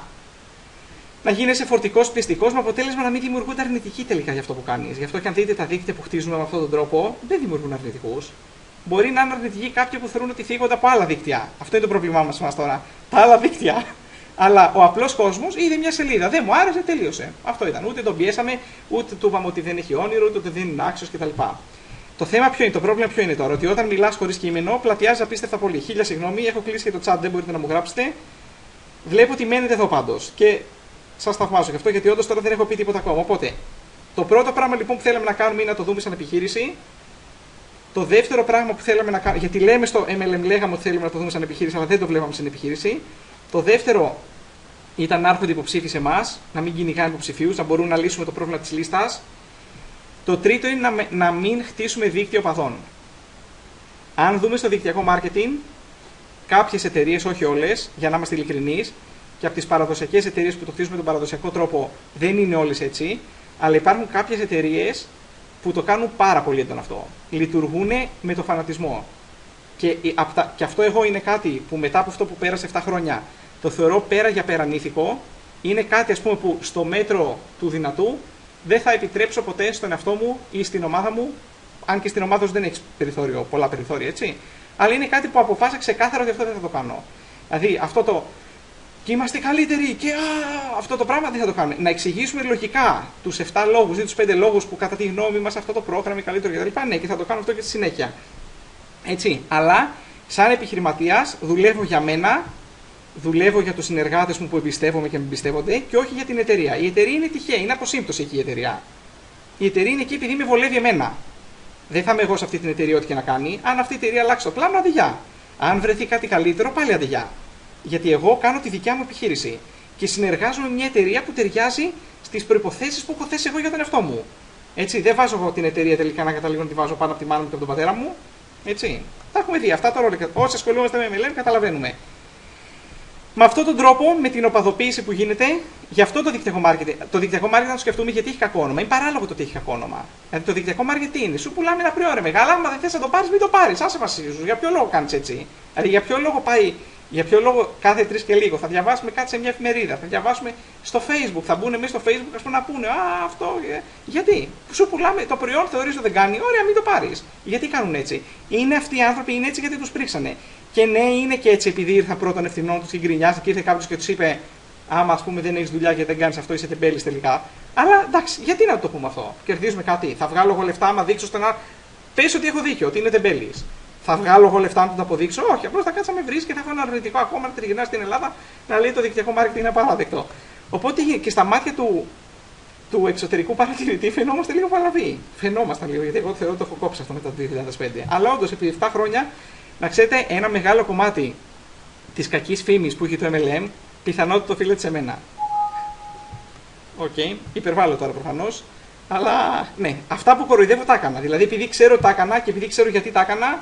να γίνεσαι φορτικός, πιστικός, με αποτέλεσμα να μην δημιουργούνται αρνητικοί τελικά για αυτό που κάνεις. Γι' αυτό και αν δείτε τα δίκτυα που χτίζουμε με αυτόν τον τρόπο, δεν δημιουργούν αρνητικούς. Μπορεί να είναι αρνητικοί κάποιοι που θεωρούν ότι θίγονται από άλλα δίκτυα. Αυτό είναι το πρόβλημά μας τώρα. Τα άλλα δίκτυα. Αλλά ο απλός κόσμος είδε μια σελίδα. Δεν μου άρεσε, τελείωσε. Αυτό ήταν. Ούτε τον πιέσαμε, ούτε του είπαμε ότι δεν έχει όνειρο, ούτε ότι δεν είναι άξιος κτλ. Το θέμα ποιο είναι, το πρόβλημα ποιο είναι τώρα? Ότι όταν μιλάς χωρίς κείμενο, πλατιάζει απίστευτα πολύ. Χίλια συγγνώμη, έχω κλείσει και το chat, δεν μπορείτε να μου γράψετε. Βλέπω ότι μένετε εδώ πάντως. Και σας θαυμάζω γι' αυτό, γιατί όντως τώρα δεν έχω πει τίποτα ακόμα. Οπότε, το πρώτο πράγμα λοιπόν που θέλαμε να κάνουμε είναι να το δούμε σαν επιχείρηση. Το δεύτερο πράγμα που θέλαμε να κάνουμε, γιατί λέμε στο MLM, λέγαμε ότι θέλουμε να το δούμε σαν επιχείρηση, αλλά δεν το βλέπαμε σαν επιχείρηση. Το δεύτερο ήταν να έρχονται υποψήφοι σε εμάς, να μην κυνηγάνε υποψηφίους, να μπορούν να λύσουμε το πρόβλημα της λίστας. Το τρίτο είναι να μην χτίσουμε δίκτυο οπαδών. Αν δούμε στο δικτυακό marketing, κάποιες εταιρείες, όχι όλες, για να είμαστε ειλικρινείς, και από τις παραδοσιακές εταιρείες που το χτίζουμε τον παραδοσιακό τρόπο, δεν είναι όλες έτσι, αλλά υπάρχουν κάποιες εταιρείες που το κάνουν πάρα πολύ έντονο αυτό. Λειτουργούν με το φανατισμό. Και αυτό εγώ είναι κάτι που μετά από αυτό που πέρασε 7 χρόνια το θεωρώ πέρα για περανήθικο. Είναι κάτι ας πούμε που στο μέτρο του δυνατού δεν θα επιτρέψω ποτέ στον εαυτό μου ή στην ομάδα μου, αν και στην ομάδα σου δεν έχει πολλά περιθώρια, έτσι. Αλλά είναι κάτι που αποφάσισα ξεκάθαρα ότι αυτό δεν θα το κάνω. Δηλαδή αυτό το και είμαστε καλύτεροι και αυτό το πράγμα δεν θα το κάνουμε. Να εξηγήσουμε λογικά τους 7 λόγους ή τους 5 λόγους που κατά τη γνώμη μας αυτό το πρόγραμμα είναι καλύτερο κτλ. Ναι, και θα το κάνω αυτό και στη συνέχεια. Έτσι. Αλλά σαν επιχειρηματίας δουλεύω για μένα, δουλεύω για τους συνεργάτες μου που εμπιστεύομαι και με εμπιστεύονται και όχι για την εταιρεία. Η εταιρεία είναι τυχαία, είναι από σύμπτωση εκεί η εταιρεία. Η εταιρεία είναι εκεί επειδή με βολεύει εμένα. Δεν θα είμαι εγώ σε αυτή την εταιρεία ό,τι και να κάνει. Αν αυτή η εταιρεία αλλάξει το πλάνο, αντιγιά. Αν βρεθεί κάτι καλύτερο, πάλι αντιγιά. Γιατί εγώ κάνω τη δικιά μου επιχείρηση και συνεργάζομαι με μια εταιρεία που ταιριάζει στις προϋποθέσεις που έχω θέσει εγώ για τον εαυτό μου. Έτσι, δεν βάζω εγώ την εταιρεία τελικά να καταλήγω να τη βάζω πάνω από τη μάνα μου και από τον πατέρα μου. Έτσι. Τα έχουμε δει αυτά τώρα. Όσοι ασχολούμαστε με MLM, καταλαβαίνουμε. Με αυτόν τον τρόπο, με την οπαδοποίηση που γίνεται, γι' αυτό το δικτυακό marketing. Το δικτυακό marketing να το σκεφτούμε γιατί έχει κακό όνομα. Είναι παράλογο το ότι έχει κακό όνομα. Δηλαδή το δικτυακό marketing τι είναι? Σου πουλάμε ένα προϊόν μεγάλα, άμα δεν θες να το πάρεις, μην το πάρεις. Άσε βασίζεις. Για ποιο λόγο κάνεις έτσι? Δηλαδή για ποιο λόγο κάθε 3 και λίγο θα διαβάσουμε κάτι σε μια εφημερίδα, θα διαβάσουμε στο Facebook, θα μπουν μέσα στο Facebook ας πούμε, να πούνε αυτό. Γιατί? Σου πουλάμε το προϊόν, θεωρείς ότι δεν κάνει, ωραία, μην το πάρεις. Γιατί κάνουν έτσι? Είναι αυτοί οι άνθρωποι, είναι έτσι γιατί τους πρίξανε. Και ναι, είναι και έτσι επειδή ήρθαν πρώτων ευθυνών τους και γκρινιάσαν και ήρθε κάποιος και τους είπε: άμα ας πούμε δεν έχεις δουλειά και δεν κάνεις αυτό, είσαι τεμπέλης τελικά. Αλλά εντάξει, γιατί να το πούμε αυτό? Κερδίζουμε κάτι. Θα βγάλω εγώ λεφτά άμα δείξω στενά. Πες ότι έχω δίκιο, ότι είναι τεμπέλης. Θα βγάλω εγώ λεφτά να το αποδείξω? Όχι, απλώς θα κάτσα με βρει και θα έχω ένα αρνητικό ακόμα να τριγυρνά στην Ελλάδα να λέει το δικτυακό marketing είναι απαράδεκτο. Οπότε και στα μάτια του εξωτερικού παρατηρητή φαινόμαστε λίγο παλαβοί. Φαινόμασταν λίγο, γιατί εγώ θεωρώ ότι το έχω κόψει αυτό μετά το 2005. Αλλά όντως επί 7 χρόνια, να ξέρετε, ένα μεγάλο κομμάτι της κακής φήμης που έχει το MLM, πιθανότητα το οφείλεται σε μένα. Οκ, υπερβάλλω τώρα προφανώς. Αλλά ναι, αυτά που κοροϊδεύω τα έκανα. Δηλαδή, επειδή ξέρω τα έκανα και επειδή ξέρω γιατί τα έκανα,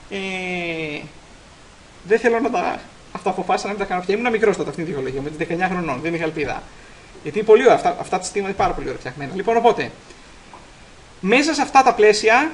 δεν θέλω να τα. Αυτά αποφάσισα να μην τα κάνω πια. Ήμουν μικρός τότε, αυτή τη δικαιολογία, με τις 19 χρονών. Δεν είχα ελπίδα. Γιατί είναι πολύ ωραία, αυτά τα συστήματα είναι πάρα πολύ ωραία φτιαγμένα. Λοιπόν, οπότε, μέσα σε αυτά τα πλαίσια,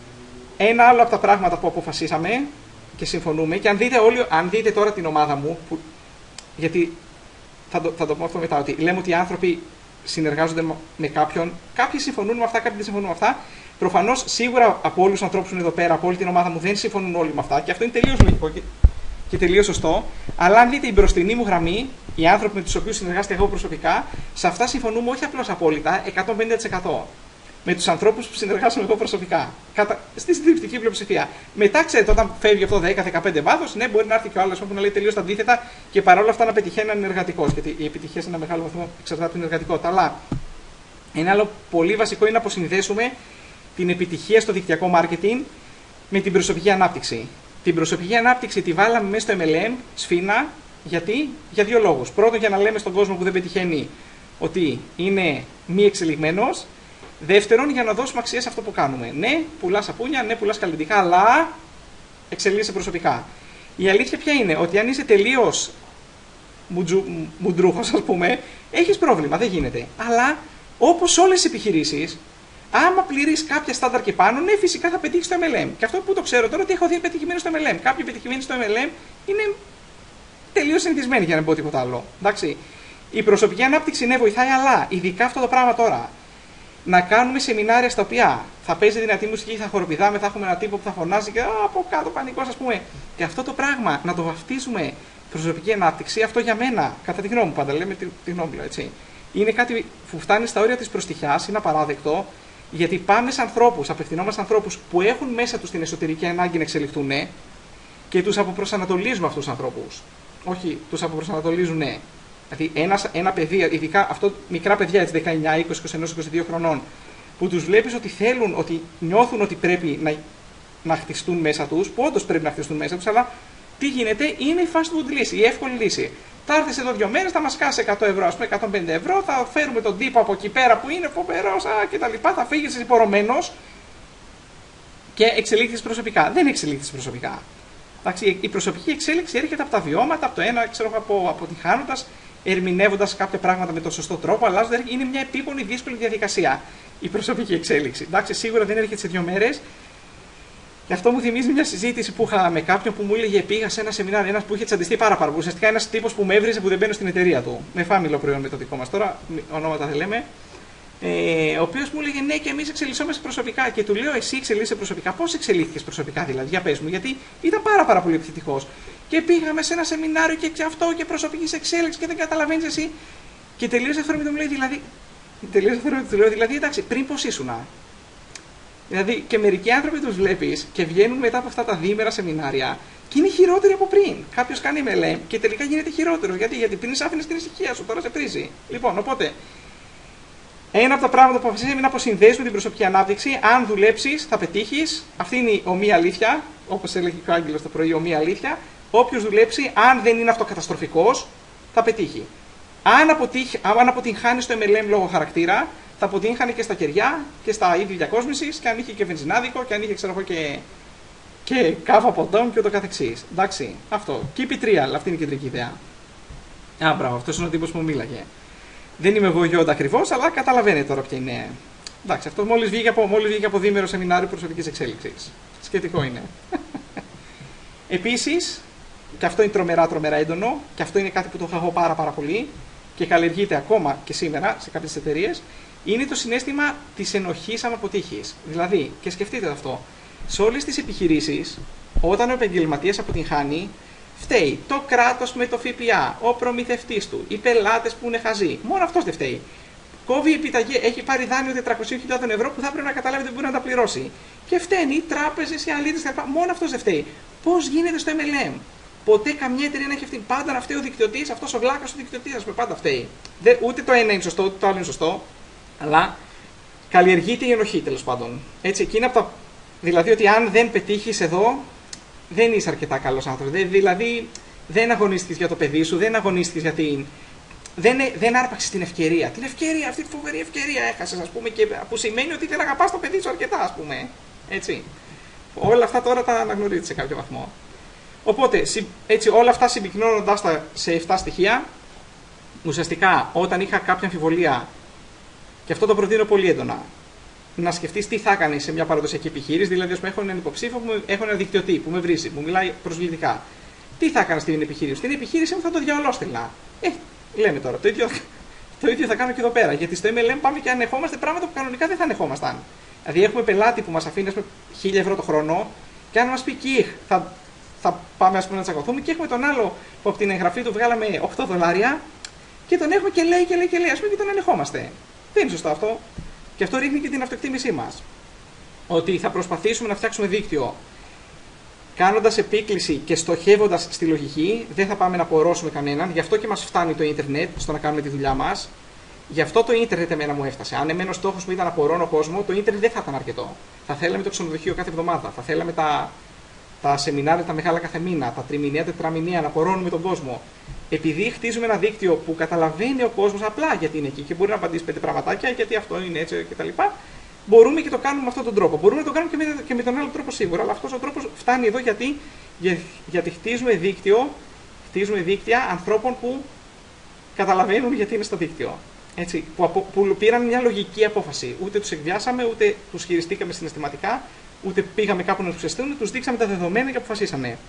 ένα άλλο από τα πράγματα που αποφασίσαμε και συμφωνούμε, και αν δείτε τώρα την ομάδα μου, γιατί θα το πω αυτό μετά, ότι λέμε ότι οι άνθρωποι συνεργάζονται με κάποιον, κάποιοι συμφωνούν με αυτά, κάποιοι δεν συμφωνούν με αυτά. Προφανώς, σίγουρα από όλους τους ανθρώπους που είναι εδώ πέρα, από όλη την ομάδα μου, δεν συμφωνούν όλοι με αυτά και αυτό είναι τελείως λογικό και τελείως σωστό. Αλλά αν δείτε την μπροστινή μου γραμμή, οι άνθρωποι με τους οποίους συνεργάστηκα εγώ προσωπικά, σε αυτά συμφωνούμε όχι απλώς απόλυτα, 150%. Με τους ανθρώπους που συνεργάζομαι εγώ προσωπικά. Στη συντριπτική πλειοψηφία. Μετά, ξέρετε, όταν φεύγει αυτό 10-15 βάθος, ναι, μπορεί να έρθει και ο άλλος που να λέει τελείως τα αντίθετα και παρόλα αυτά να πετυχαίνει να είναι εργατικός. Γιατί η επιτυχία σε ένα μεγάλο βαθμό εξαρτάται από την εργατικότητα. Αλλά ένα άλλο πολύ βασικό είναι να αποσυνδέσουμε την επιτυχία στο δικτυακό marketing με την προσωπική ανάπτυξη. Την προσωπική ανάπτυξη τη βάλαμε μέσα στο MLM, σφίνα, γιατί? Για 2 λόγους. Πρώτον, για να λέμε στον κόσμο που δεν πετυχαίνει ότι είναι μη εξελιγμένος. Δεύτερον, για να δώσουμε αξία σε αυτό που κάνουμε. Ναι, πουλάς σαπούνια, ναι, πουλάς καλλιτικά, αλλά εξελίσσεσαι προσωπικά. Η αλήθεια ποια είναι? Ότι αν είσαι τελείως μουντρούχος, ας πούμε, έχεις πρόβλημα, δεν γίνεται. Αλλά όπως όλες οι επιχειρήσεις, άμα πληρείς κάποια στάνταρ και πάνω, ναι, φυσικά θα πετύχεις στο MLM. Και αυτό που το ξέρω τώρα, ότι έχω δει πετυχημένοι στο MLM. Κάποιοι πετυχημένοι στο MLM είναι τελείως συνηθισμένοι, για να μην πω τίποτα άλλο. Εντάξει. Η προσωπική ανάπτυξη ναι, βοηθάει, αλλά ειδικά αυτό το πράγμα τώρα. Να κάνουμε σεμινάρια στα οποία θα παίζει δυνατή μουσική, θα χοροπηδάμε, θα έχουμε έναν τύπο που θα φωνάζει και από κάτω πανικός, ας πούμε. Και αυτό το πράγμα να το βαφτίζουμε προσωπική ανάπτυξη, αυτό για μένα, κατά τη γνώμη μου πάντα, λέμε τη γνώμη μου, έτσι. Είναι κάτι που φτάνει στα όρια της προστιχιάς, είναι απαράδεκτο, γιατί πάμε σε ανθρώπους, απευθυνόμαστε σε ανθρώπους που έχουν μέσα τους την εσωτερική ανάγκη να εξελιχθούν και τους αποπροσανατολίζουμε αυτούς τους ανθρώπους. Όχι, τους αποπροσανατολίζουν. Δηλαδή, ένα παιδί, ειδικά αυτό, μικρά παιδιά έτσι, 19, 20, 21, 22 χρονών, που τους βλέπεις ότι θέλουν, ότι νιώθουν ότι πρέπει να χτιστούν μέσα τους, που όντως πρέπει να χτιστούν μέσα τους, αλλά τι γίνεται, είναι η fast food λύση, η εύκολη λύση. Θα έρθεις εδώ 2 μέρες, θα μας κάσει 100 ευρώ, ας πούμε 150 ευρώ, θα φέρουμε τον τύπο από εκεί πέρα που είναι φοβερός κτλ. Θα φύγεις υπορωμένος και εξελίχθεις προσωπικά. Δεν εξελίχθεις προσωπικά. Εντάξει, η προσωπική εξέλιξη έρχεται από τα βιώματα, από το ένα, ξέρω, αποτυχάνοντας, ερμηνεύοντας κάποια πράγματα με τον σωστό τρόπο, αλλά είναι μια επίπονη, δύσκολη διαδικασία η προσωπική εξέλιξη. Εντάξει, σίγουρα δεν έρχεται σε 2 μέρες. Και αυτό μου θυμίζει μια συζήτηση που είχα με κάποιον που μου έλεγε: πήγα σε ένα σεμινάριο, ένας που είχε τσαντιστεί πάρα πολύ. Ουσιαστικά ένας τύπος που με έβριζε που δεν μπαίνω στην εταιρεία του. Με φάμιλο προϊόν με το δικό μας τώρα, ονόματα δεν λέμε. Ο οποίος μου έλεγε: ναι, και εμείς εξελισσόμαστε προσωπικά. Και του λέω: εσύ εξελίσσεσαι προσωπικά. Πώς εξελίχθηκες προσωπικά, δηλαδή, για πες μου, γιατί ήταν πάρα πολύ επιθετικός. Και πήγαμε σε ένα σεμινάριο και αυτό και προσωπική εξέλιξη και δεν καταλαβαίνεις εσύ. Και τελείως ευθόρμητο μου λέει: δηλαδή, εντάξει, πριν πώς ήσουνα. Δηλαδή, και μερικοί άνθρωποι τους βλέπεις και βγαίνουν μετά από αυτά τα διήμερα σεμινάρια και είναι χειρότεροι από πριν. Κάποιος κάνει MLM και τελικά γίνεται χειρότερος. Γιατί πριν άφηνες την ησυχία σου, τώρα σε πρίζει. Λοιπόν, οπότε, ένα από τα πράγματα που αποφασίσαμε είναι να αποσυνδέσουμε την προσωπική ανάπτυξη. Αν δουλέψεις, θα πετύχεις. Αυτή είναι η ομοία αλήθεια. Όπως έλεγε και ο Άγγελος το πρωί, η ομοία αλήθεια. Όποιος δουλέψει, αν δεν είναι αυτοκαταστροφικός, θα πετύχει. Αν αποτυγχάνει στο MLM λόγω χαρακτήρα, θα αποτύχανε και στα κεριά και στα είδη διακόσμησης και αν είχε και βενζινάδικο και αν είχε, ξέρω εγώ, και κάφα ποντών και ούτω καθεξής. Εντάξει, αυτό. Keep it real, αυτή είναι η κεντρική ιδέα. Α, μπράβο, αυτό είναι ο τύπος που μου μίλαγε. Δεν είμαι εγώ Γιόντα ακριβώς, αλλά καταλαβαίνετε τώρα ποια είναι. Εντάξει, αυτό μόλις βγήκε από διήμερο σεμινάριο προσωπικής εξέλιξης. Σχετικό είναι. Επίσης, και αυτό είναι τρομερά έντονο, και αυτό είναι κάτι που το έχω εγώ πάρα πολύ και καλλιεργείται ακόμα και σήμερα σε κάποιες εταιρείες, είναι το συναίσθημα της ενοχής αν αποτύχεις. Δηλαδή, και σκεφτείτε αυτό, σε όλες τις επιχειρήσεις, όταν ο επαγγελματίας αποτυγχάνει, φταίει το κράτος με το ΦΠΑ, ο προμηθευτής του, οι πελάτες που είναι χαζοί. Μόνο αυτός δεν φταίει. Κόβει επιταγή, έχει πάρει δάνειο 400.000 ευρώ που θα πρέπει να καταλάβει ότι δεν μπορεί να τα πληρώσει. Και φταίνει οι τράπεζες, οι αλήτες κλπ. Μόνο αυτός δεν φταίει. Πώς γίνεται στο MLM? Ποτέ καμιά εταιρεία να έχει αυτή. Πάντα να φταίει ο δικτυωτής, αυτός ο βλάκας ο δικτυωτής, ας πούμε, πάντα φταίει. Ούτε το ένα είναι σωστό, ούτε το άλλο είναι σωστό. Αλλά καλλιεργείται η ενοχή τέλος πάντων. Έτσι, εκείνα από τα. Δηλαδή ότι αν δεν πετύχεις εδώ, δεν είσαι αρκετά καλός άνθρωπος. Δηλαδή δεν αγωνίστηκες για το παιδί σου, δεν αγωνίστηκες για την. Δεν άρπαξες την ευκαιρία. Την ευκαιρία, αυτή τη φοβερή ευκαιρία έχασες, ας πούμε, και που σημαίνει ότι δεν αγαπάς το παιδί σου αρκετά, ας πούμε. Έτσι. Όλα αυτά τώρα τα αναγνωρίζετε σε κάποιο βαθμό. Οπότε, έτσι, όλα αυτά συμπυκνώνοντας τα σε 7 στοιχεία, ουσιαστικά όταν είχα κάποια αμφιβολία, και αυτό το προτείνω πολύ έντονα, να σκεφτείς τι θα κάνεις σε μια παραδοσιακή επιχείρηση. Δηλαδή, ας πούμε, έχω έναν υποψήφιο, έχω έναν δικτυωτή που με βρίζει, που μιλάει προσβλητικά. Τι θα έκανα στην επιχείρηση? Στην επιχείρηση μου θα το διαολόστελνα. Λέμε τώρα, το ίδιο θα κάνω και εδώ πέρα. Γιατί στο MLM πάμε και ανεχόμαστε πράγματα που κανονικά δεν θα ανεχόμασταν. Δηλαδή, έχουμε πελάτη που μας αφήνει 1.000 ευρώ το χρόνο, και αν μας πει κιχ, θα πάμε, ας πούμε, να τσακωθούμε. Και έχουμε τον άλλο που από την εγγραφή του βγάλαμε $8 και τον έχουμε και λέει, ας πούμε, και τον ανεχόμαστε. Δεν είναι σωστό αυτό. Και αυτό ρίχνει και την αυτοεκτίμησή μας. Ότι θα προσπαθήσουμε να φτιάξουμε δίκτυο κάνοντας επίκληση και στοχεύοντας στη λογική, δεν θα πάμε να απορρώσουμε κανέναν. Γι' αυτό και μας φτάνει το ίντερνετ στο να κάνουμε τη δουλειά μας. Γι' αυτό το ίντερνετ εμένα μου έφτασε. Αν εμένα ο στόχος μου ήταν να απορρώνω κόσμο, το ίντερνετ δεν θα ήταν αρκετό. Θα θέλαμε το ξενοδοχείο κάθε εβδομάδα. Θα θέλαμε τα σεμινάρια τα μεγάλα κάθε μήνα, τα τριμηνία, τετραμηνία, να απορρώνουμε τον κόσμο. Επειδή χτίζουμε ένα δίκτυο που καταλαβαίνει ο κόσμος απλά γιατί είναι εκεί και μπορεί να απαντήσει 5 πραγματάκια, γιατί αυτό είναι έτσι κτλ. Μπορούμε και το κάνουμε με αυτόν τον τρόπο. Μπορούμε να το κάνουμε και με τον άλλο τρόπο σίγουρα, αλλά αυτός ο τρόπος φτάνει εδώ γιατί χτίζουμε δίκτυα ανθρώπων που καταλαβαίνουν γιατί είναι στο δίκτυο. Έτσι, που πήραν μια λογική απόφαση. Ούτε τους εκβιάσαμε, ούτε τους χειριστήκαμε συναισθηματικά, ούτε πήγαμε κάπου να τους ξεστούν, τους δείξαμε τα δεδομένα και αποφασίσανε.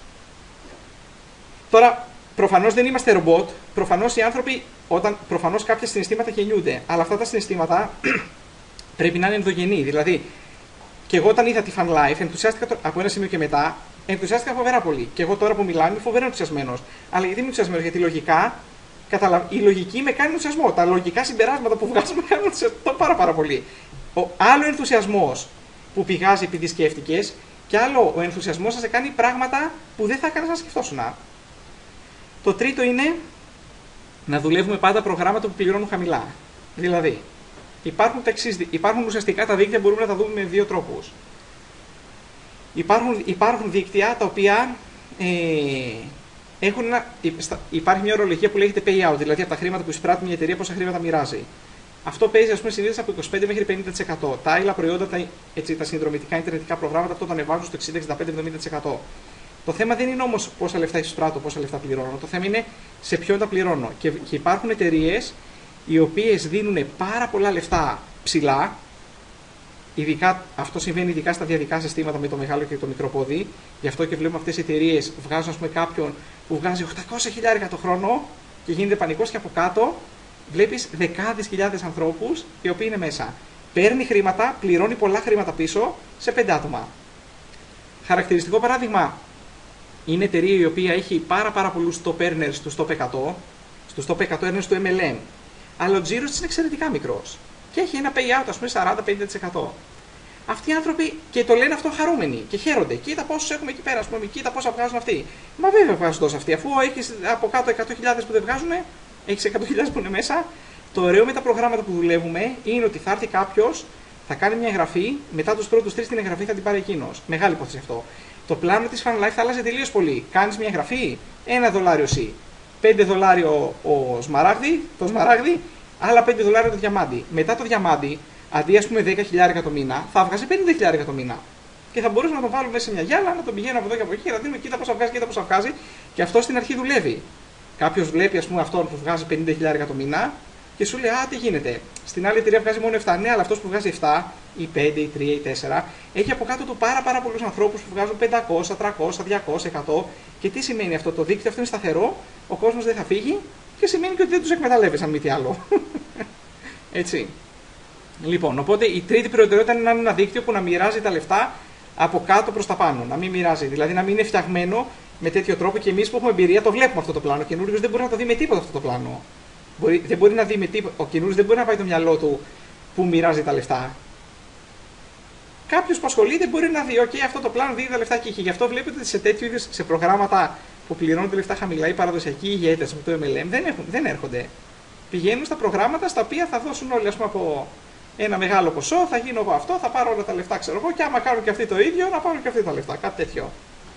Τώρα, προφανώς δεν είμαστε ρομπότ. Προφανώς οι άνθρωποι, προφανώς κάποια συναισθήματα γεννιούνται. Αλλά αυτά τα συναισθήματα πρέπει να είναι ενδογενή. Δηλαδή, και εγώ όταν είδα τη Fan Life, ενθουσιάστηκα από ένα σημείο και μετά, ενθουσιάστηκα φοβερά πολύ. Και εγώ τώρα που μιλάω είμαι φοβερά ενθουσιασμένος. Αλλά γιατί είμαι ενθουσιασμένος? Γιατί λογικά, η λογική με κάνει ενθουσιασμό. Τα λογικά συμπεράσματα που βγάζουμε με κάνουν ενθουσιασμό πάρα πολύ. Άλλο ενθουσιασμός που πηγάζει επειδή σκέφτηκες, και άλλο ο ενθουσιασμός θα σε κάνει πράγματα που δεν θα έκανες να σκεφτόσουν. Το τρίτο είναι να δουλεύουμε πάντα προγράμματα που πληρώνουν χαμηλά. Δηλαδή, υπάρχουν ουσιαστικά τα δίκτυα, μπορούμε να τα δούμε με δύο τρόπους. Υπάρχουν δίκτυα τα οποία υπάρχει μια ορολογία που λέγεται payout, δηλαδή από τα χρήματα που εισπράττει μια εταιρεία πόσα χρήματα μοιράζει. Αυτό παίζει, ας πούμε, συνήθως από 25 μέχρι 50%. Τα άλλα προϊόντα, τα συνδρομητικά ιντερνετικά προγράμματα, αυτό το ανεβάζουν στο 60, 65, 70%. Το θέμα δεν είναι όμως πόσα λεφτά εισπράττω, πόσα λεφτά πληρώνω. Το θέμα είναι σε ποιον τα πληρώνω. Και υπάρχουν εταιρείες οι οποίες δίνουν πάρα πολλά λεφτά ψηλά. Αυτό συμβαίνει ειδικά στα διαδικά συστήματα με το μεγάλο και το μικρό πόδι. Γι' αυτό και βλέπουμε αυτές οι εταιρείες βγάζουν, ας πούμε, κάποιον που βγάζει 800.000 το χρόνο και γίνεται πανικός, και από κάτω βλέπεις δεκάδες χιλιάδες ανθρώπους οι οποίοι είναι μέσα. Παίρνει χρήματα, πληρώνει πολλά χρήματα πίσω σε 5 άτομα. Χαρακτηριστικό παράδειγμα είναι εταιρεία η οποία έχει πάρα πολλούς top earners στους top 100, στους top 100 earners του MLM. Αλλά ο τζίρος της είναι εξαιρετικά μικρός. Και έχει ένα payout, ας πούμε, 40-50%. Αυτοί οι άνθρωποι και το λένε αυτό χαρούμενοι και χαίρονται. Κοίτα πόσους έχουμε εκεί πέρα, ας πούμε, κοίτα πόσα βγάζουν αυτοί. Μα βέβαια βγάζουν τόσο αυτοί, αφού έχεις από κάτω 100.000 που δεν βγάζουν, έχεις 100.000 που είναι μέσα. Το ωραίο με τα προγράμματα που δουλεύουμε είναι ότι θα έρθει κάποιος, θα κάνει μια εγγραφή, μετά τους πρώτους 3 την εγγραφή θα την πάρει εκείνος. Μεγάλη υπόθεση αυτό. Το πλάνο της Fan Life θα άλλαζε τελείως πολύ. Κάνεις μια εγγραφή, $1 εσύ, $5 το σμαράγδι, άλλα $5 το διαμάντι. Μετά το διαμάντι, αντί, ας πούμε, 10.000 το μήνα, θα βγάζει 50.000 το μήνα. Και θα μπορούσαμε να τον βάλουμε μέσα σε μια γυάλα, να τον πηγαίνουμε από εδώ και από εκεί και να δίνουμε κοίτα πόσα βγάζει, κοίτα πόσα βγάζει. Και αυτό στην αρχή δουλεύει. Κάποιος βλέπει, ας πούμε, αυτόν που βγάζει 50.000 το μήνα και σου λέει: α, τι γίνεται. Στην άλλη εταιρεία βγάζει μόνο 7. Ναι, αλλά αυτός που βγάζει 7 ή 5 ή 3 ή 4 έχει από κάτω του πάρα πολλούς ανθρώπους που βγάζουν 500, 300, 200, 100. Και τι σημαίνει αυτό? Το δίκτυο αυτό είναι σταθερό, ο κόσμος δεν θα φύγει και σημαίνει και ότι δεν τους εκμεταλλεύεσαι, αν μη τι άλλο. Έτσι. Λοιπόν, οπότε η τρίτη προτεραιότητα είναι να είναι ένα δίκτυο που να μοιράζει τα λεφτά από κάτω προς τα πάνω. Να μην μοιράζει, δηλαδή να μην είναι φτιαγμένο με τέτοιο τρόπο και εμείς που έχουμε εμπειρία το βλέπουμε αυτό το πλάνο. Ο καινούριος δεν μπορεί να το δει με τίποτα αυτό το πλάνο. Δεν μπορεί να δει με τίποτα. Ο καινούριος δεν μπορεί να πάει το μυαλό του που μοιράζει τα λεφτά. Κάποιος που ασχολείται μπορεί να δει: OK, αυτό το πλάνο δίνει τα λεφτά και γι' αυτό βλέπετε ότι σε τέτοιου είδους σε προγράμματα που πληρώνονται λεφτά χαμηλά, οι παραδοσιακοί ηγέτες με το MLM δεν έρχονται. Πηγαίνουν στα προγράμματα στα οποία θα δώσουν όλοι, ας πούμε, από ένα μεγάλο ποσό, θα γίνω εγώ αυτό, θα πάρω όλα τα λεφτά, ξέρω εγώ, και άμα κάνουν και αυτοί το ίδιο, να πάρουν και αυτοί τα λεφτά. Κάτι τέτοιο.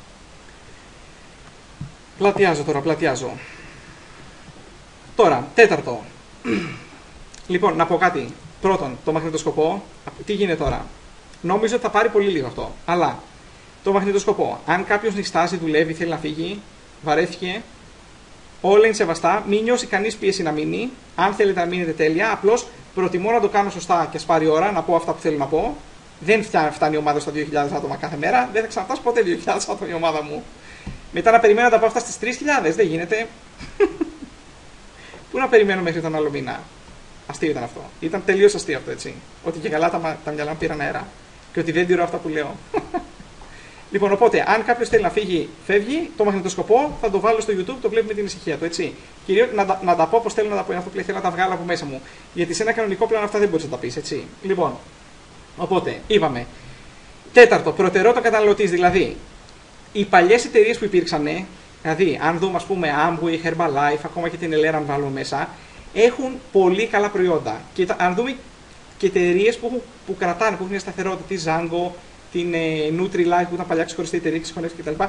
Πλατιάζω. Τώρα, τέταρτο. Λοιπόν, να πω κάτι. Πρώτον, το μαγνητοσκοπό. Τι γίνεται τώρα? Νόμιζα ότι θα πάρει πολύ λίγο αυτό. Αλλά το μαγνητοσκοπό, αν κάποιος νηστάζει, δουλεύει, θέλει να φύγει, βαρέθηκε, όλα είναι σεβαστά, μην νιώσει κανείς πίεση να μείνει. Αν θέλετε να μείνετε, τέλεια. Απλώς προτιμώ να το κάνω σωστά και σπάρει ώρα, να πω αυτά που θέλω να πω. Δεν φτάνει η ομάδα στα 2.000 άτομα κάθε μέρα. Δεν θα ξαναφτάσει ποτέ 2.000 άτομα η ομάδα μου. Μετά να περιμένω να τα πάω αυτά στις 3.000. Δεν γίνεται. Πού να περιμένω μέχρι τον άλλο μήνα? Αστείο ήταν αυτό. Ήταν τελείως αστείο αυτό, έτσι. Ότι και καλά τα μυαλά μου πήραν αέρα. Και ότι δεν τηρώ αυτά που λέω. Λοιπόν, οπότε, αν κάποιος θέλει να φύγει, φεύγει. Το μαγνητοσκοπό θα το βάλω στο YouTube, το βλέπει με την ησυχία του, έτσι. Κυρίως να τα πω όπως θέλω να τα πω, αυτό που θέλω να τα βγάλω από μέσα μου. Γιατί σε ένα κανονικό πλάνο αυτά δεν μπορείς να τα πεις, έτσι. Λοιπόν, οπότε, είπαμε. Τέταρτο, προτεραιότητα καταναλωτής. Δηλαδή, οι παλιές εταιρείες που υπήρξαν, δηλαδή, αν δούμε, ας πούμε, Amway, Herbalife, ακόμα και την Elera, αν βάλουμε μέσα, έχουν πολύ καλά προϊόντα. Και αν δούμε και εταιρείες που κρατάνε, που έχουν μια σταθερότητα, τη Zango, την Nutri-Life που ήταν παλιά ξεχωριστή εταιρεία, ξεχωριστή κτλ.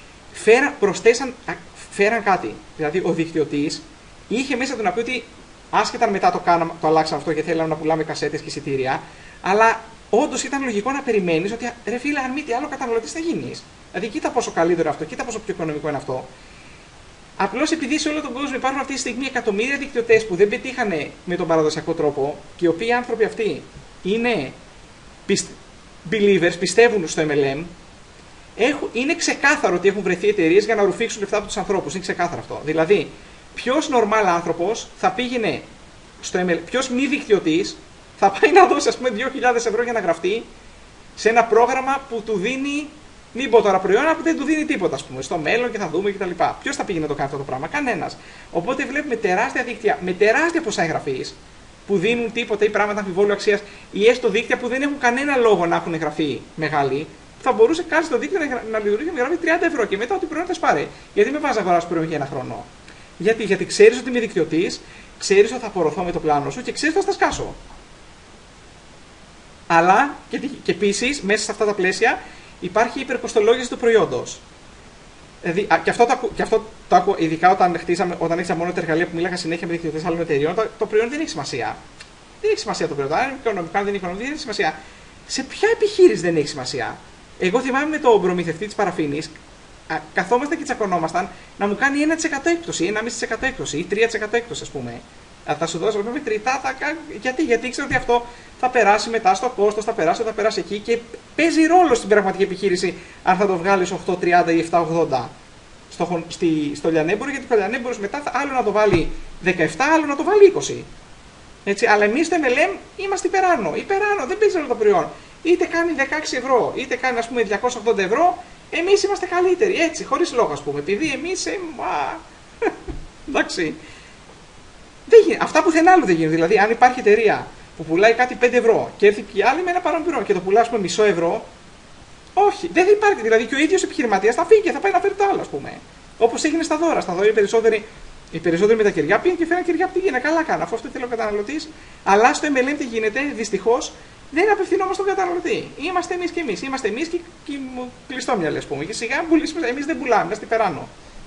Φέραν κάτι. Δηλαδή, ο δικτυωτής είχε μέσα του να πει ότι άσχετα μετά το αλλάξαν αυτό και θέλαμε να πουλάμε κασέτες και εισιτήρια, αλλά όντως ήταν λογικό να περιμένεις ότι ρε φίλε, αν μη τι άλλο, καταναλωτής θα γίνεις. Δηλαδή, κοίτα πόσο καλύτερο αυτό, κοίτα πόσο πιο οικονομικό είναι αυτό. Απλώς επειδή σε όλο τον κόσμο υπάρχουν αυτή τη στιγμή εκατομμύρια δικτυωτές που δεν πετύχανε με τον παραδοσιακό τρόπο και οι οποίοι άνθρωποι αυτοί είναι believers, πιστεύουν στο MLM, είναι ξεκάθαρο ότι έχουν βρεθεί εταιρείες για να ρουφήξουν λεφτά από τους ανθρώπους. Είναι ξεκάθαρο αυτό. Δηλαδή, ποιος normal άνθρωπος θα πήγαινε στο MLM, ποιος μη δικτυωτής θα πάει να δώσει, ας πούμε, 2.000 ευρώ για να γραφτεί σε ένα πρόγραμμα που του δίνει. Μην πω τώρα προϊόνα που δεν του δίνει τίποτα, ας πούμε, στο μέλλον και θα δούμε κτλ. Ποιος θα πήγαινε να το κάνει αυτό το πράγμα? Κανένας. Οπότε βλέπουμε τεράστια δίκτυα με τεράστια ποσά εγγραφής που δίνουν τίποτα ή πράγματα αμφιβόλου αξίας ή έστω δίκτυα που δεν έχουν κανένα λόγο να έχουν εγγραφεί μεγάλη. Θα μπορούσε κάτι στο δίκτυο να λειτουργήσει με γραφή 30 ευρώ και μετά ό,τι προϊόν θα σπάρει. Γιατί με βάζει να αγοράσει προϊόν για ένα χρόνο? Γιατί ξέρεις ότι είμαι δικτυωτής, ξέρεις ότι θα απορροφώ με το πλάνο σου και ξέρεις ότι θα στα σκάσω. Αλλά και επίσης μέσα σε αυτά τα πλαίσια υπάρχει η υπερκοστολόγηση του προϊόντος. Δηλαδή, και αυτό το άκου, ειδικά όταν έχεις μόνο τα εργαλεία που μίλαγα συνέχεια με δικτυωτές άλλων εταιριών, το προϊόν δεν έχει σημασία. Δεν έχει σημασία το προϊόν. Αν είναι οικονομικό, αν δεν είναι οικονομικό, δεν έχει σημασία. Σε ποια επιχείρηση δεν έχει σημασία? Εγώ θυμάμαι με τον προμηθευτή της παραφήνης, καθόμαστε και τσακωνόμασταν να μου κάνει 1% έκπτωση, 1,5% έκπτωση ή 3% έκπτωση, ας πούμε. Θα σου δώσω με τριτά, γιατί ήξερα ότι αυτό θα περάσει μετά στο κόστος, θα περάσει εκεί και παίζει ρόλο στην πραγματική επιχείρηση αν θα το βγάλεις 8,30 ή 7,80 στο λιανέμπορο, γιατί το λιανέμπορο μετά άλλο να το βάλει 17, άλλο να το βάλει 20. Έτσι, αλλά εμείς στο MLM είμαστε υπεράνω, δεν παίζει όλο το προϊόν. Είτε κάνει 16 ευρώ, είτε κάνει, ας πούμε, 280 ευρώ, εμείς είμαστε καλύτεροι, έτσι, χωρίς λόγο, ας πούμε, επειδή εμείς, εντάξει. Αυτά πουθενά άλλο δεν γίνονται. Δηλαδή, αν υπάρχει εταιρεία που πουλάει κάτι 5 ευρώ και έρθει και άλλη με ένα παραπάνω και το πουλάει, ας πούμε, μισό ευρώ, όχι, δεν θα υπάρχει. Δηλαδή, και ο ίδιος επιχειρηματίας θα φύγει και θα πάει να φέρει το άλλο, ας πούμε. Όπως έγινε στα δώρα. Στα δώρα οι περισσότεροι με τα κεριά πήγαν και φέραν κεριά από τη Κίνα. Καλά κάνουν, αφού αυτό θέλει ο καταναλωτής. Αλλά στο MLM τι γίνεται? Δυστυχώς δεν απευθυνόμαστε στον καταναλωτή. Είμαστε εμείς και εμείς. Είμαστε εμείς και κλειστόμυαλοι, ας πούμε. Και σιγά εμείς δεν πουλάμε, είμαστε υπεράνω.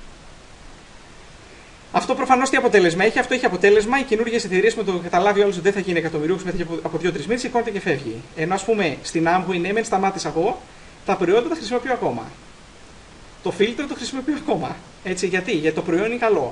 Αυτό προφανώς τι αποτέλεσμα έχει? Αυτό έχει αποτέλεσμα οι καινούργιες εταιρείες με το καταλάβει όλους ότι δεν θα γίνει εκατομμυρίουχος μετά από 2-3 μήνες, σηκώνεται και φεύγει. Ενώ, ας πούμε, στην Amway, ναι, μεν σταμάτησα εγώ, τα προϊόντα τα χρησιμοποιώ ακόμα. Το φίλτρο το χρησιμοποιώ ακόμα. Έτσι, γιατί το προϊόν είναι καλό.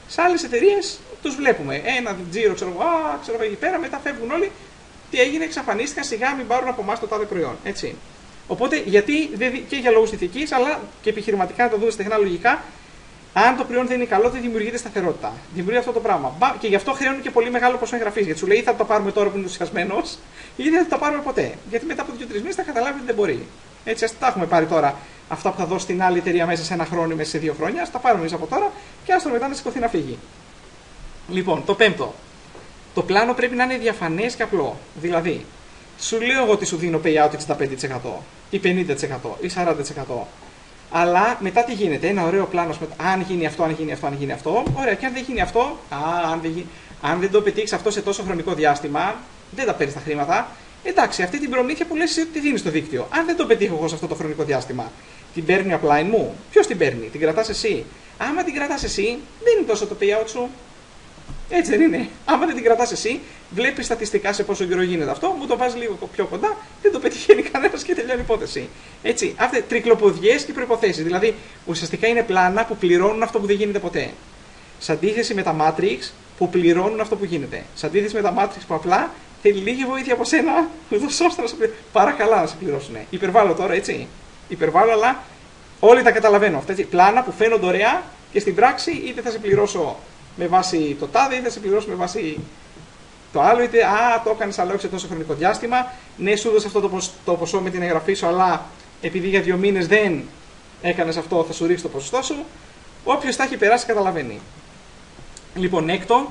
Σε άλλες εταιρείες τους βλέπουμε. Ένα τζίρο, ξέρω εγώ, εκεί πέρα, μετά φεύγουν όλοι. Τι έγινε, εξαφανίστηκαν, σιγά μην πάρουν από εμάς το τάδε προϊόν. Έτσι. Οπότε, γιατί και για λόγους ηθικής, αλλά και επιχειρηματικά να το δούμε στεγνά λογικά, αν το προϊόν δεν είναι καλό, δεν δημιουργείται σταθερότητα. Δημιουργεί αυτό το πράγμα. Και γι' αυτό χρεώνουν και πολύ μεγάλο ποσό εγγραφής. Γιατί σου λέει, θα το πάρουμε τώρα που είναι ενθουσιασμένος, ή δεν θα το πάρουμε ποτέ. Γιατί μετά από 2-3 μήνες θα καταλάβει ότι δεν μπορεί. Έτσι, ας τα έχουμε πάρει τώρα αυτά που θα δώσει στην άλλη εταιρεία μέσα σε 1 χρόνο ή μέσα σε 2 χρόνια. Ας τα πάρουμε εμείς από τώρα και άστο μετά να σηκωθεί να φύγει. Λοιπόν, το πέμπτο. Το πλάνο πρέπει να είναι διαφανές και απλό. Δηλαδή, σου λέω εγώ ότι σου δίνω payout 65% ή 50% ή 40%. Αλλά μετά τι γίνεται, ένα ωραίο πλάνο, αν γίνει αυτό, αν γίνει αυτό, αν γίνει αυτό. Ωραία, και αν δεν γίνει αυτό, αν δεν το πετύχεις αυτό σε τόσο χρονικό διάστημα, δεν τα παίρνεις τα χρήματα. Εντάξει, αυτή την προμήθεια που λες εσύ ότι τη δίνεις στο δίκτυο. Αν δεν το πετύχω εγώ σε αυτό το χρονικό διάστημα, την παίρνει ο upline μου. Ποιος την παίρνει, την κρατάς εσύ. Άμα την κρατάς εσύ, δεν είναι τόσο το payout σου. Έτσι δεν είναι. Άμα δεν την κρατάς εσύ, βλέπεις στατιστικά σε πόσο καιρό γίνεται αυτό, μου το βάζει λίγο πιο κοντά, δεν το πετυχαίνει κανένας και τελειώνει η υπόθεση. Έτσι, αυτές τρικλοποδιές και προϋποθέσεις. Δηλαδή, ουσιαστικά είναι πλάνα που πληρώνουν αυτό που δεν γίνεται ποτέ. Σε αντίθεση με τα Matrix που πληρώνουν αυτό που γίνεται. Σε αντίθεση με τα Matrix που απλά θέλει λίγη βοήθεια από σένα, ώστε να σε παρακαλά να σε πληρώσουν. Υπερβάλλω τώρα, έτσι. Υπερβάλλω, αλλά όλοι τα καταλαβαίνω. Αυτά, έτσι. Πλάνα που φαίνονται ωραία και στην πράξη είτε θα σε πληρώσω με βάση το τάδε, είτε θα σε πληρώσω με βάση το άλλο, είτε το έκανες αλλά όχι σε τόσο χρονικό διάστημα. Ναι, σου έδωσε αυτό το ποσό με την εγγραφή σου, αλλά επειδή για 2 μήνες δεν έκανες αυτό, θα σου ρίξει το ποσοστό σου. Όποιος τα έχει περάσει καταλαβαίνει. Λοιπόν, έκτο,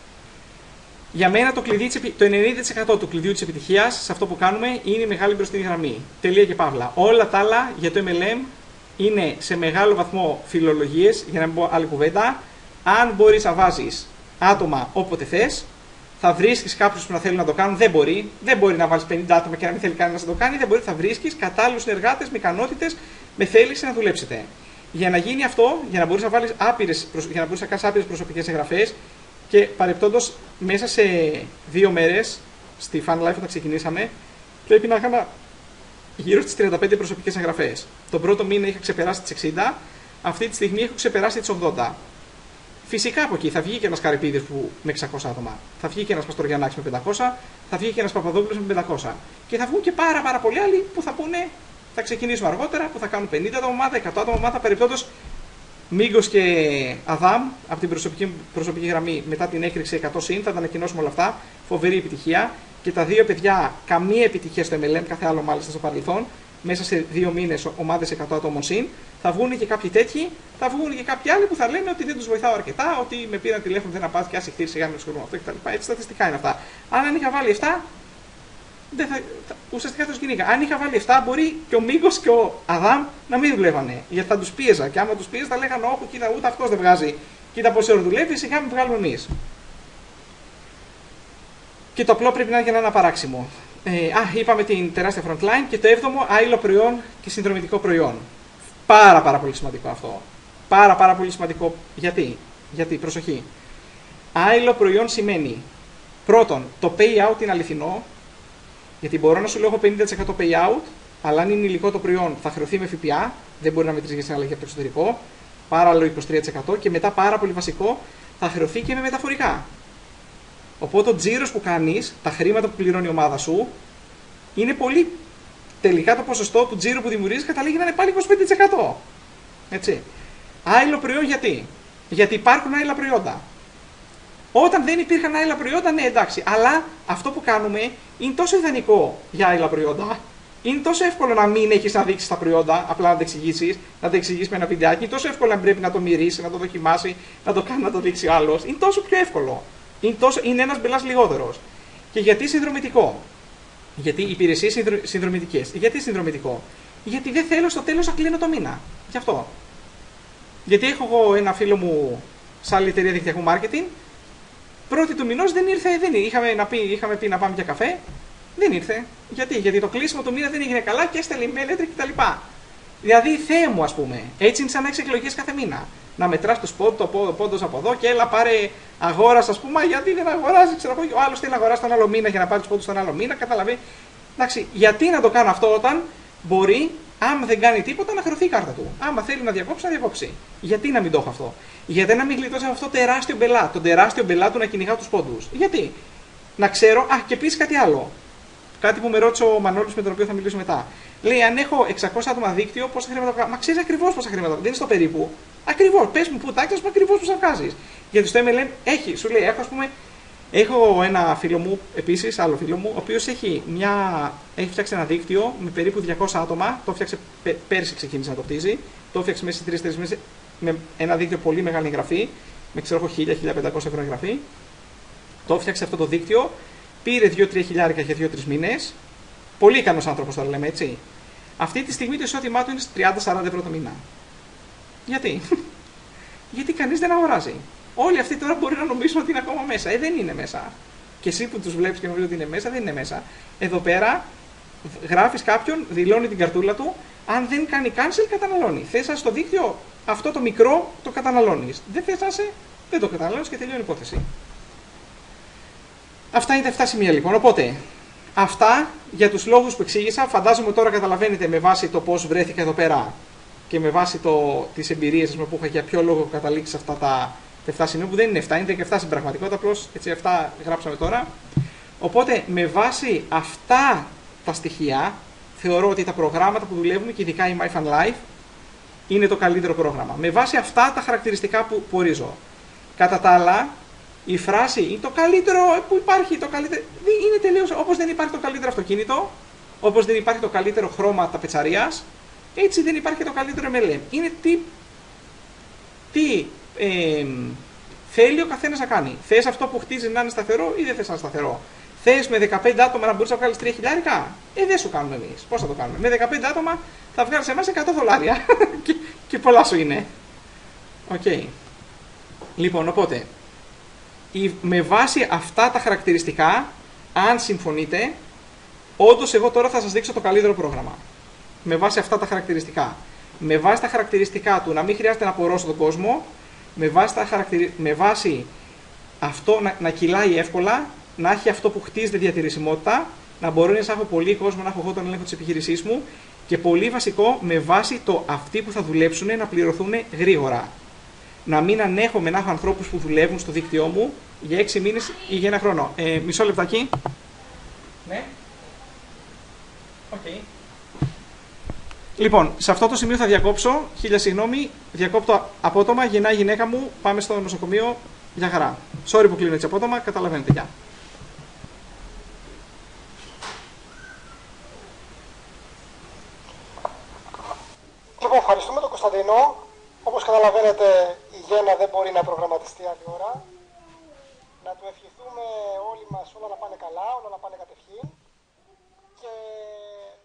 για μένα το 90% του κλειδιού της επιτυχίας σε αυτό που κάνουμε είναι η μεγάλη μπροστινή γραμμή. Τελεία και παύλα. Όλα τα άλλα για το MLM είναι σε μεγάλο βαθμό φιλολογίες, για να μην πω άλλη κουβέντα. Αν μπορείς να βάζεις άτομα όποτε θες, θα βρίσκεις κάποιους που να θέλουν να το κάνουν. Δεν μπορεί. Δεν μπορεί να βάλεις 50 άτομα και να μην θέλει κανένας να το κάνει. Δεν μπορεί. Θα βρίσκεις κατάλληλους συνεργάτες με ικανότητες, με θέληση να δουλέψετε. Για να γίνει αυτό, για να μπορείς να βάλεις κάνεις άπειρες προσωπικές εγγραφές και παρεπτόντως μέσα σε 2 μέρες, στη Fun Life όταν ξεκινήσαμε, πρέπει να έκανα γύρω στις 35 προσωπικές εγγραφές. Τον πρώτο μήνα είχα ξεπεράσει τις 60, αυτή τη στιγμή έχω ξεπεράσει τις 80. Φυσικά από εκεί θα βγει και ένας Καρυπίδης με 600 άτομα. Θα βγει και ένας Παστοριανάκης με 500, θα βγει και ένας Παπαδόπουλος με 500. Και θα βγουν και πάρα πολλοί άλλοι που θα πούνε, θα ξεκινήσουμε αργότερα, που θα κάνουν 50 άτομα ομάδα, 100 άτομα ομάδα. Περιπτώτως, Μίγκος και Αδάμ από την προσωπική γραμμή μετά την έκρηξη 100 συν, θα τα ανακοινώσουμε όλα αυτά. Φοβερή επιτυχία. Και τα 2 παιδιά, καμία επιτυχία στο MLM, κάθε άλλο μάλιστα στο παρελθόν. Μέσα σε 2 μήνες ομάδες 100 ατόμων συν. Θα βγουν και κάποιοι τέτοιοι, θα βγουν και κάποιοι άλλοι που θα λένε ότι δεν τους βοηθάω αρκετά, ότι με πήραν τηλέφωνο, δεν απάντησε και άσε χτύρι σιγά με το αυτό κτλ. Έτσι στατιστικά είναι αυτά. Αν είχα βάλει 7, ουσιαστικά τους κυνήγα. Αν είχα βάλει 7, μπορεί και ο Μίγκος και ο Αδάμ να μην δουλεύανε. Γιατί θα τους πίεζα. Και άμα τους πίεζα, θα λέγανε: όχι, κοίτα, ούτε αυτός δεν βγάζει. Κοίτα πόση ώρα δουλεύει, σιγά μην βγάλουμε εμείς. Και το απλό πρέπει να είναι για να είναι απαράξιμο. Είπαμε την τεράστια frontline και το 7ο, άειλο προϊόν και συνδρομητικό προϊόν. Πάρα πολύ σημαντικό αυτό. Πάρα πολύ σημαντικό. Γιατί, προσοχή. Άειλο προϊόν σημαίνει πρώτον, το payout είναι αληθινό. Γιατί μπορώ να σου λέω 50% payout, αλλά αν είναι υλικό το προϊόν θα χρεωθεί με ΦΠΑ, δεν μπορεί να μετρήσει για συναλλαγή από το εξωτερικό. Παράλληλο 23% και μετά πάρα πολύ βασικό, θα χρεωθεί και με μεταφορικά. Οπότε ο τζίρος που κάνεις, τα χρήματα που πληρώνει η ομάδα σου, είναι πολύ. Τελικά το ποσοστό του τζίρου που δημιουργείς καταλήγει να είναι πάλι 25%. Έτσι. Άειλο προϊόν γιατί? Γιατί υπάρχουν άειλα προϊόντα. Όταν δεν υπήρχαν άειλα προϊόντα, ναι, εντάξει. Αλλά αυτό που κάνουμε είναι τόσο ιδανικό για άειλα προϊόντα. Είναι τόσο εύκολο να μην έχεις να δείξεις τα προϊόντα, απλά να τα εξηγήσεις, με ένα βιντεάκι. Είναι τόσο εύκολο να πρέπει να το μυρίσει, να το δοκιμάσει, να το κάνει να το δείξει ο άλλος. Είναι τόσο πιο εύκολο. Είναι ένας μπελάς λιγότερος. Και γιατί συνδρομητικό? Γιατί υπηρεσίες συνδρομητικές. Γιατί συνδρομητικό? Γιατί δεν θέλω στο τέλος να κλείνω το μήνα. Γι' αυτό. Γιατί έχω εγώ ένα φίλο μου σε άλλη εταιρεία δικτυακού marketing. Πρώτη του μηνός δεν ήρθε, είχαμε πει να πάμε για καφέ. Δεν ήρθε. Γιατί το κλείσιμο του μήνα δεν έγινε καλά και έστελνε email κτλ. Δηλαδή, Θεέ μου, ας πούμε. Έτσι είναι σαν να έχεις εκλογές κάθε μήνα. Να μετράς το πόντος από εδώ και έλα πάρε αγόρας, ας πούμε. Γιατί δεν αγοράζει, ξέρω εγώ. Ο άλλος θέλει να αγοράσει τον άλλο μήνα για να πάρει τους πόντους τον άλλο μήνα. Καταλαβαίνει. Εντάξει, γιατί να το κάνω αυτό όταν μπορεί Άμα δεν κάνει τίποτα, να χρεωθεί η κάρτα του. Άμα θέλει να διακόψει, να διακόψει. Γιατί να μην το έχω αυτό? Γιατί να μην γλιτώσει αυτό το τεράστιο μπελά, τον τεράστιο μπελά του να κυνηγά του πόντους? Γιατί? Να ξέρω, και επίσης κάτι άλλο. Κάτι που με ρώτησε ο Μανώλης, με τον οποίο θα μιλήσω μετά. Λέει, αν έχω 600 άτομα δίκτυο, πόσα χρήματα βγάζω? Μα ξέρει ακριβώς πόσα χρήματα. Δεν είναι στο περίπου. Ακριβώς. Πες μου που τάξει, ακριβώς πόσα βγάζει. Γιατί στο MLM έχει, σου λέει, έχω ένα φίλο μου, επίσης, άλλο φίλο μου, ο οποίος έχει φτιάξει ένα δίκτυο με περίπου 200 άτομα. Το φτιάξε πέρσι, ξεκίνησε να το χτίζει. Το φτιάξε μέσα σε 3-4 μήνες με ένα δίκτυο πολύ μεγάλη εγγραφή. Με 1.000-1.500 ευρώ εγγραφή. Το φτιάξε αυτό το δίκτυο. Πήρε 2-3 χιλιάρικα για 2-3 μήνες. Πολύ ικανός άνθρωπος, το λέμε έτσι. Αυτή τη στιγμή το εισόδημά του είναι 30-40 ευρώ το μήνα. Γιατί? Γιατί κανείς δεν αγοράζει. Όλοι αυτοί τώρα μπορεί να νομίζουν ότι είναι ακόμα μέσα. Δεν είναι μέσα. Και εσύ που τους βλέπεις και νομίζεις ότι είναι μέσα, δεν είναι μέσα. Εδώ πέρα γράφεις κάποιον, δηλώνει την καρτούλα του. Αν δεν κάνει cancel, καταναλώνει. Θες στο δίκτυο, αυτό το μικρό το καταναλώνεις. Δεν θες δεν το καταναλώνεις και τελειώνει η υπόθεση. Αυτά είναι τα 7 σημεία λοιπόν. Οπότε, αυτά για τους λόγους που εξήγησα. Φαντάζομαι τώρα καταλαβαίνετε με βάση το πώς βρέθηκα εδώ πέρα και με βάση τις εμπειρίες που είχα για ποιο λόγο καταλήξει σε αυτά τα 7 σημεία, που δεν είναι 7, είναι 17 στην πραγματικότητα, απλώς έτσι 7 γράψαμε τώρα. Οπότε, με βάση αυτά τα στοιχεία, θεωρώ ότι τα προγράμματα που δουλεύουμε και ειδικά η MyFun Life είναι το καλύτερο πρόγραμμα. Με βάση αυτά τα χαρακτηριστικά που ορίζω. Κατά τα άλλα, η φράση είναι το καλύτερο που υπάρχει, το καλύτερο, είναι τελείως όπως δεν υπάρχει το καλύτερο αυτοκίνητο, όπως δεν υπάρχει το καλύτερο χρώμα ταπετσαρίας, έτσι δεν υπάρχει το καλύτερο MLM. Είναι τι θέλει ο καθένας να κάνει. Θες αυτό που χτίζει να είναι σταθερό ή δεν θες να είναι σταθερό? Θες με 15 άτομα να μπορείς να βγάλεις 3 χιλιάρικα? Δεν σου κάνουμε εμείς. Πώς θα το κάνουμε? Με 15 άτομα θα βγάλεις εμάς $100 και πολλά σου είναι. Okay. Λοιπόν, οπότε, με βάση αυτά τα χαρακτηριστικά, αν συμφωνείτε, όντως εγώ τώρα θα σας δείξω το καλύτερο πρόγραμμα. Με βάση αυτά τα χαρακτηριστικά. Με βάση τα χαρακτηριστικά του να μην χρειάζεται να απορρώσω τον κόσμο, με βάση αυτό να κυλάει εύκολα, να έχει αυτό που χτίζεται διατηρησιμότητα, να μπορεί να έχω πολύ κόσμο, να έχω εγώ τον έλεγχο της επιχείρησής μου και πολύ βασικό με βάση το αυτοί που θα δουλέψουν να πληρωθούν γρήγορα. Να μην ανέχομαι να έχω ανθρώπους που δουλεύουν στο δίκτυό μου για 6 μήνες ή για 1 χρόνο. Μισό λεπτάκι. Ναι. Okay. Λοιπόν, σε αυτό το σημείο θα διακόψω. Χίλια συγγνώμη. Διακόπτω απότομα. Γεννάει η γυναίκα μου. Πάμε στο νοσοκομείο. Για χαρά. Sorry που κλείνω έτσι απότομα. Καταλαβαίνετε. Γεια. Λοιπόν, ευχαριστούμε τον Κωνσταντίνο. Όπως καταλαβαίνετε, η γέννα δεν μπορεί να προγραμματιστεί άλλη ώρα. Να του ευχηθούμε όλοι μας όλα να πάνε καλά, όλα να πάνε κατευχήν. Και